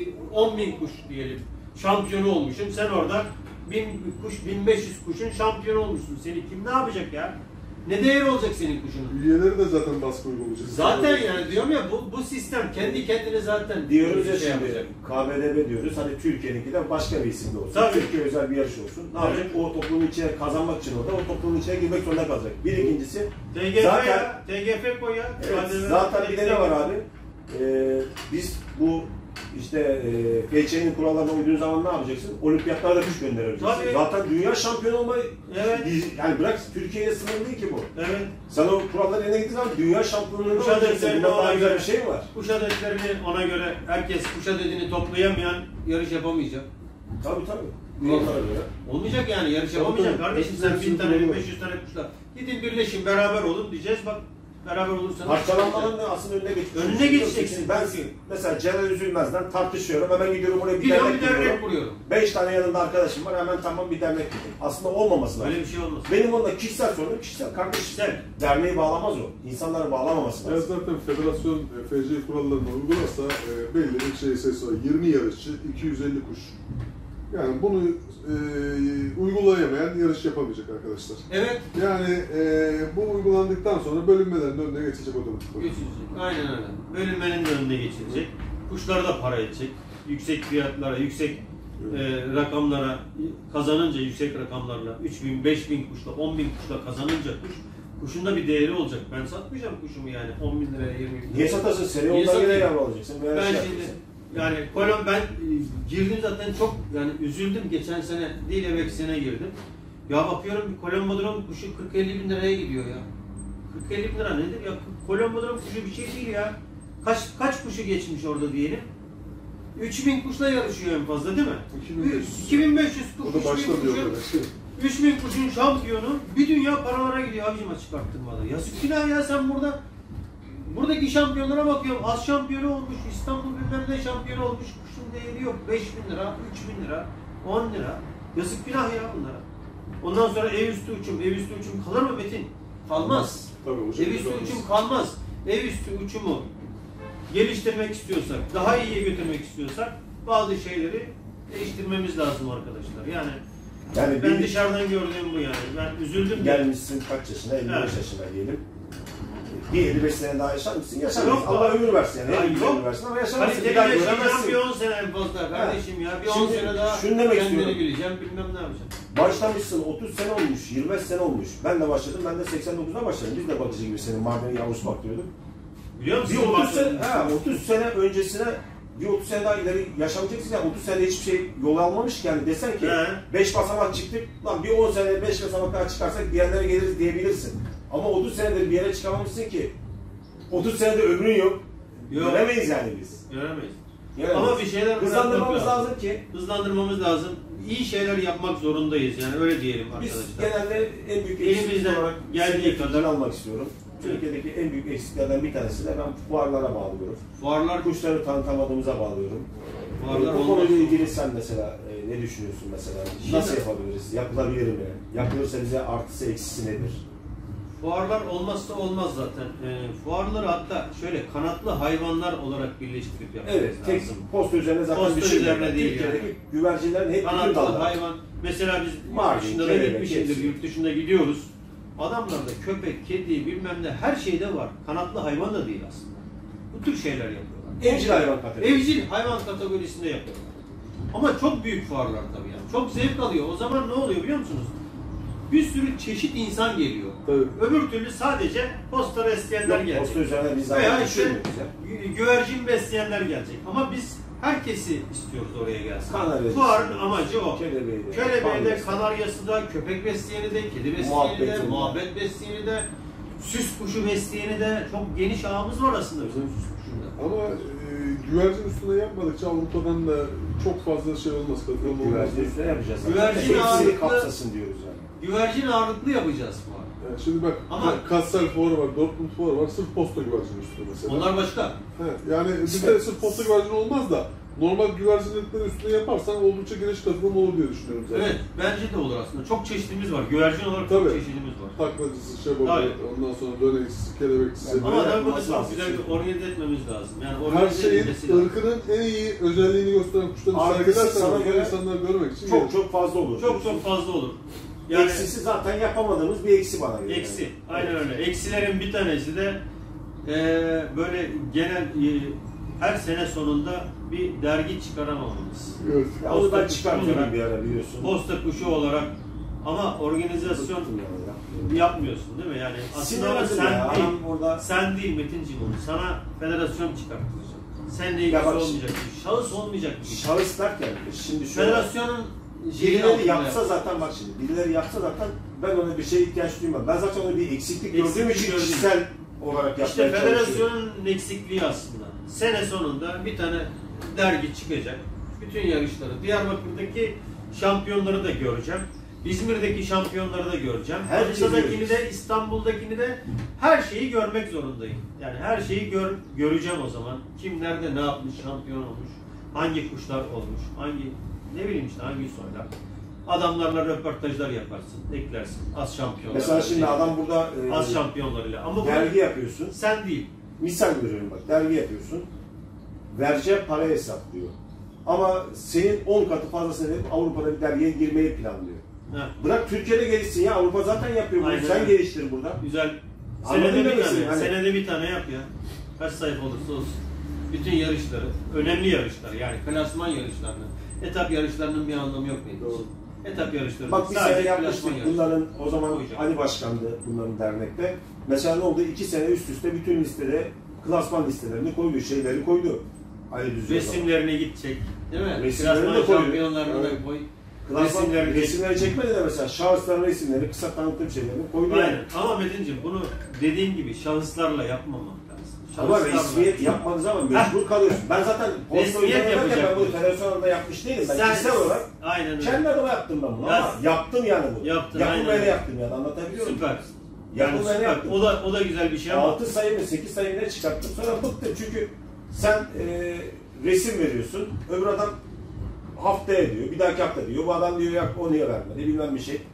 on bin kuş diyelim. Şampiyonu olmuşum. Sen orada bin kuş, bin beş yüz kuşun şampiyonu olmuşsun. Seni kim ne yapacak ya? Ne değeri olacak senin kuşunun? Üyeleri de zaten baskı uygulayacak. Zaten yani diyorum ya bu, bu sistem kendi kendine zaten Diyoruz ya şey şimdi yapacak. K B D B diyoruz. Hani Türkiye'ninki de başka bir isimde olsun. Tabii. Türkiye özel bir yarış olsun. Ne yapacak? O toplumun içine kazanmak için orada o toplumun içine girmek zorunda kalacak. Bir ikincisi T G F zaten ya, T G F koy ya. evet, Hadi zaten bir de ne var T G F. abi? Ee, biz bu işte e, F Ç I'nin kurallarına uyduğun zaman ne yapacaksın? Olimpiyatlarda kuş göndereceksin. Tabii. Zaten dünya şampiyonu olmayı Evet. yani bırak Türkiye'ye sınırlı değil ki bu. Evet. Sen o kuralları yerine gittiğin zaman dünya şampiyonluğunda Kuş olacaksın. adetlerini Bundan daha ona güzel göre, bir şey mi var? kuş adetlerini ona göre herkes kuş adetini toplayamayan yarış yapamayacak. Tabii tabii. Kurallara göre. Olmayacak yani yarış Tabii, yapamayacak tabii. kardeşim sen Hepsi bin tane bin kurulu. beş yüz tane kuşla gidin birleşin beraber olun diyeceğiz bak beraber olursanız. Parçalanmanın da aslında önüne geçeceksin. Önüne geçeceksin. Ben mesela Celal Üzülmez'den tartışıyorum. Hemen gidiyorum oraya bir Gidiyorum dernek bir dernek kuruyorum. kuruyorum. Beş tane yanında arkadaşım var. Hemen tamam bir dernek kuruyorum. Aslında olmaması lazım. Öyle bir şey olmaz. Benim onunla kişisel sorunum kişisel. Kardeşim Kişisel. derneği bağlamaz o. İnsanları bağlamaması Ya lazım. zaten federasyon e, F C kurallarını uygularsa e, belli bir şey sayısı var. yirmi yarışçı, iki yüz elli kuş. Yani bunu e, uygulayamayan yarış yapamayacak arkadaşlar. Evet. Yani e, bu uygulandıktan sonra bölünmelerin önüne geçecek otomatik olarak. Geçilecek. Aynen öyle. Bölünmenin de önüne geçilecek. Kuşlara da para edecek. Yüksek fiyatlara, yüksek e, rakamlara kazanınca yüksek rakamlarla üç bin, beş bin kuşla, on bin kuşla kazanınca kuş kuşun da bir değeri olacak. Ben satmayacağım kuşumu yani on bin liraya, yirmi bin liraya. Niye satasın? Seni Niye ondan yine satayım? yavru alacaksın. Veya Ben şey şimdi yapacaksın. yani kolon ben e, girdim zaten çok yani üzüldüm geçen sene değil evvelki sene girdim. Ya bakıyorum bir kolon modron kuşu kırk elli bin liraya gidiyor ya. kırk elli bin lira nedir ya? Kolon modron kuşu bir şey değil ya. Kaç kaç kuşu geçmiş orada diyelim? üç bin kuşla yarışıyor en fazla değil mi? iki bin beş yüz. iki bin beş yüz kuş. O da üç bin başta diyor kuşun- böyle. üç bin kuşun şampiyonu bir dünya paralara gidiyor abicim çıkarttırmadan. Yazık günah ya sen burada buradaki şampiyonlara bakıyorum. Az şampiyonu olmuş, İstanbul bilmem ne şampiyonu olmuş. Kuşun değeri yok. beş bin lira, üç bin lira, on lira. Yazık günah ya bunlara. Ondan sonra ev üstü uçum, ev üstü uçum kalır mı Metin? Kalmaz. Tabii hocam. Ev üstü uçum kalmaz. Ev üstü uçumu geliştirmek istiyorsak, daha iyiye götürmek istiyorsak bazı şeyleri değiştirmemiz lazım arkadaşlar. Yani, Yani ben bir, dışarıdan gördüğüm bu yani. Ben üzüldüm. gelmişsin kaç yaşına? elli beş Evet. yaşına diyelim. Bir elli beş sene daha yaşar mısın? Yaşamazsın. Yok, Allah ömür versin yani. Hayır, Hep yok. ömür versin ama yaşamazsın. Kaliteli Bir daha yaşayacağım göremezsin. bir on sene en fazla kardeşim ya. Bir on Şimdi sene daha şunu demek kendini istiyorum. bileceğim, bilmem ne yapacağım. Başlamışsın otuz sene olmuş, yirmi beş sene olmuş. Ben de başladım. Ben de seksen dokuzda başladım. Biz de bakıcı gibi senin Mardin'e yavrusu baktırıyorduk. Biliyor musun? Bir otuz sene, ha, otuz sene öncesine bir otuz sene daha ileri yaşamayacaksın ya. otuz sene hiçbir şey yol almamış ki yani desen ki He. beş basamak çıktık. Lan bir on sene beş basamak daha çıkarsak diğerlere geliriz diyebilirsin. Ama otuz senedir bir yere çıkamamışsın ki. otuz senede ömrün yok. Yok. Göremeyiz yani biz. Göremeyiz. Göremeyiz. Ama bir şeyler hızlandırmamız bırakmak lazım ki. Hızlandırmamız lazım. İyi şeyler yapmak zorundayız yani öyle diyelim Biz arkadaşlar. genelde en büyük Elimizden eksiklik olarak geldiği geldiği kadar- kadar almak istiyorum. Türkiye'deki en büyük eksiklerden bir tanesi de ben fuarlara bağlıyorum. Fuarlar Kuşları tanıtamadığımıza bağlıyorum. Fuarlar Bu olmaz. konuyla ilgili sen mesela e, ne düşünüyorsun mesela? Şimdi- Nasıl yapabiliriz? Yapılabilir mi? Yapılırsa bize artısı eksisi nedir? Fuarlar olmazsa olmaz zaten. E, fuarları hatta şöyle kanatlı hayvanlar olarak birleştirip yapmamız Evet, tek lazım. posta üzerine zaten Posta düşünmüyorum. üzerine değil Türkiye'deki yani. güvercinlerin hep bütün Kanatlı dalları. hayvan. Mesela biz yurt Mardin, dışında da kelebek, gitmişizdir, hepsi. yurt dışında gidiyoruz. Adamlarda köpek, kedi bilmem ne her şeyde var. Kanatlı hayvan da değil aslında. Bu tür şeyler yapıyorlar. Evcil hayvan kategorisi. Evcil hayvan kategorisinde yapıyorlar. Ama çok büyük fuarlar tabii yani. Çok zevk alıyor. O zaman ne oluyor biliyor musunuz? Bir sürü çeşit insan geliyor. Tabii. Öbür türlü sadece posta besleyenler Yok, gelecek. posta üzerine biz Veya zaten işte düşünmüyoruz ya. gü- güvercin besleyenler gelecek. Ama biz herkesi istiyoruz oraya gelsin. Kanaryası. Fuarın amacı o. Kelebeği de, Kelebeği de, pandısı. kanaryası da, köpek besleyeni de, kedi besleyeni de, Muhabbeti de. muhabbet besleyeni de, süs kuşu besleyeni de çok geniş ağımız var aslında bizim süs kuşunda. Ama e, güvercin üstüne yapmadıkça Avrupa'dan da çok fazla şey olmaz, katılım olmaz. Güvercin üstüne yapacağız. zaten. Güvercin Hepsini ağırlıklı- kapsasın diyoruz yani. Güvercin ağırlıklı yapacağız fuar. Yani şimdi bak, Ama- Ka- Kassel fuarı var, Dortmund fuarı var, sırf posta güvercin üstüne mesela. Onlar başka. He, yani bizde sırf posta güvercin olmaz da normal güvercinliklerin üstüne yaparsan oldukça geniş katılım olur diye düşünüyorum zaten. Evet, bence de olur aslında. Çok çeşitimiz var. Güvercin olarak Tabii. çok çeşitimiz var. Taklacısı, şebabı, Tabii. ondan sonra döneğisi, kelebekçisi. Yani Ama Böyle tabii bunu yapması çok lazım güzel bir şimdi. organize etmemiz lazım. Yani Her organize şeyin, edilmesi lazım. ırkının en iyi özelliğini gösteren kuşları Artısı sana sergilersen göre böyle insanlar görmek için Çok gelir. çok fazla olur. Çok çok fazla olur. Yani Eksisi zaten yapamadığımız bir eksi bana göre. eksi. Aynen öyle. Eksilerin bir tanesi de eee böyle genel eee, her sene sonunda bir dergi çıkaramamamız. Evet. Ya onu ben Posta çıkartıyorum olarak- bir ara biliyorsun. Posta kuşu olarak ama organizasyon Bıktım ya. yapmıyorsun değil mi? Yani aslında ama Sinirlendim sen ya. değil. Adam orada Sen değil Metinciğim onu. Sana federasyon çıkartacak. Seninle Ya ilgisi bak- olmayacak bir şey. Şahıs olmayacak bir şey. şahıs derken şimdi şöyle Federasyonun şeyi birileri altında yapsa yap. zaten bak şimdi birileri yapsa zaten ben ona bir şeye ihtiyaç duymam. Ben zaten onu bir eksiklik Eksiklik gördüğüm için gördüm. kişisel olarak yapmaya İşte çalışıyorum. federasyonun eksikliği aslında. Sene sonunda bir tane dergi çıkacak. Bütün yarışları, Diyarbakır'daki şampiyonları da göreceğim. İzmir'deki şampiyonları da göreceğim. Herkesi Manisa'dakini göreceğiz. de, İstanbul'dakini de her şeyi görmek zorundayım. Yani her şeyi gör, göreceğim o zaman. Kim nerede ne yapmış, şampiyon olmuş, hangi kuşlar olmuş, hangi ne bileyim işte hangi soylar. Adamlarla röportajlar yaparsın, eklersin. Az şampiyonlar. Mesela şimdi adam burada e, az şampiyonlarıyla. Ama bu dergi yapıyorsun. sen değil. Misal veriyorum bak dergi yapıyorsun. Vereceği para hesaplıyor. Ama senin on katı fazlasını verip Avrupa'da bir dergiye girmeyi planlıyor. Ha, Bırak Türkiye'de gelişsin ya. Avrupa zaten yapıyor bunu. Aynen Sen öyle. geliştir burada. güzel. Anladın Senede mı bir demek tane, istediğimi? Hani- senede bir tane yap ya. Kaç sayfa olursa olsun. Bütün yarışları, önemli yarışlar yani klasman yarışlarının, etap yarışlarının bir anlamı yok benim için. Etap yarışları. Bak bir sadece sene klasman yapmıştık. yarışları. Bunların o zaman Koyacağım. Ali Başkan'dı bunların dernekte. Mesela ne oldu? İki sene üst üste bütün listede klasman listelerini koydu. Şeyleri koydu. Ali Düzce. Resimlerine gidecek. Değil mi? Resimlerini Klasman de koy. şampiyonlarını da Evet. koy. Klasman resimleri- resimleri çekmedi de mesela şahısların resimleri, kısa tanıtım şeylerini koydu. yani. Aynen. Ama Metin'ciğim bunu dediğin gibi şahıslarla yapmamak lazım. Ama Şahıslarla- resmiyet yapmadığı zaman mecbur kalıyorsun. Ben zaten posta Resmiyet üzerinde ben yapacak bunu bu. televizyonda yapmış değilim. Ben Sen- kişisel olarak Aynen öyle. kendi adıma yaptım ben bunu Ya- ama yaptım yani bunu. Yaptın, Yapılmayana aynen. yaptım yani anlatabiliyor muyum? Süper. Yani Yapılmayana süper. yaptım. O da o da güzel bir şey ama. altı sayı mı sekiz sayı ne çıkarttım sonra bıktım çünkü sen e, resim veriyorsun öbür adam haftaya diyor bir dahaki hafta diyor bu adam diyor ya o niye vermedi bilmem bir şey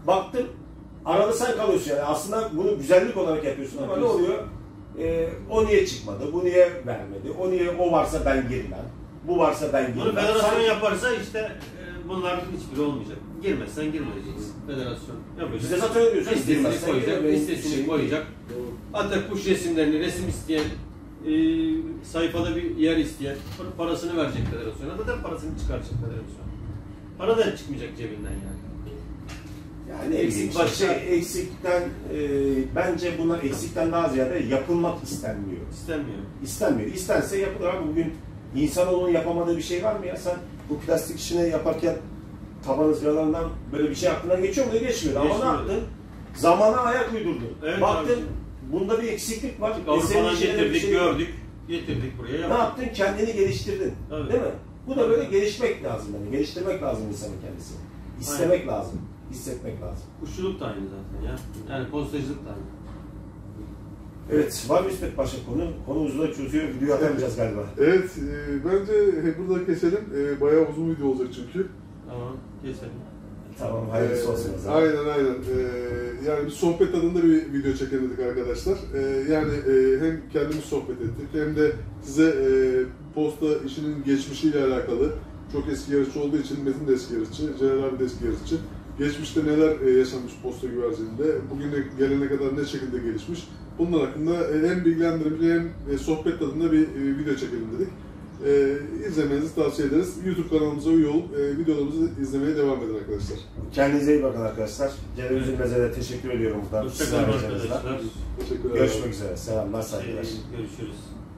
baktın arada sen kalıyorsun yani. Aslında bunu güzellik olarak yapıyorsun ama ne oluyor? Ee, o niye çıkmadı, bu niye vermedi, o niye o varsa ben girmem, bu varsa ben girmem. Bunu federasyon yaparsa işte e, bunların hiçbiri olmayacak. Girmezsen girmeyeceksin. Federasyon yapacak. Bize zaten öyle diyorsun. Listesini koyacak, listesini şey koyacak. Hatta kuş resimlerini, resim isteyen, e, sayfada bir yer isteyen parasını verecek federasyona. Zaten parasını çıkaracak federasyon. Para da çıkmayacak cebinden yani. Yani eksik Eksik başka başka- eksikten e, bence bunlar eksikten daha ziyade yapılmak istenmiyor. İstenmiyor. İstenmiyor. İstense yapılır ama bugün insanoğlunun yapamadığı bir şey var mı ya? Sen bu plastik işini yaparken taban ızgaralarından böyle bir şey aklına geçiyor mu? Geçmiyor. Ama ne Geçmiyor. yaptın? Zamana ayak uydurdun. Evet, Baktın abi. bunda bir eksiklik var. Avrupa'dan Senin işine getirdik, bir şey- gördük. Getirdik buraya Ne yaptık. yaptın? Kendini geliştirdin. Evet. Değil mi? Bu da böyle gelişmek lazım. Yani. Geliştirmek lazım insanın kendisini. İstemek lazım. Hissetmek lazım. Kuşçuluk da aynı zaten ya. Yani postacılık da aynı. Evet, var mı İsmet başka konu? Konumuzu da çözüyor, video atamayacağız galiba. Evet, e, bence burada keselim. E, bayağı uzun video olacak çünkü. Tamam, keselim. Tamam, hayırlısı olsun. Ee, aynen aynen. Ee, yani bir sohbet tadında bir video çekelim dedik arkadaşlar. Ee, yani e, hem kendimiz sohbet ettik hem de size e, posta işinin geçmişiyle alakalı, çok eski yarışçı olduğu için Metin de eski yarışçı, Celal abi de eski yarışçı. Geçmişte neler e, yaşanmış posta güvercininde, bugüne gelene kadar ne şekilde gelişmiş. Bunlar hakkında e, hem bilgilendirici hem e, sohbet tadında bir e, video çekelim dedik. E, izlemenizi tavsiye ederiz. YouTube kanalımıza üye olup e, videolarımızı izlemeye devam edin arkadaşlar. Kendinize iyi bakın arkadaşlar. Celal Üzülmez'e de teşekkür ediyorum buradan. Hoşçakalın arkadaşlar. Teşekkürler. Görüşmek üzere. Selamlar, saygılar. Görüşürüz.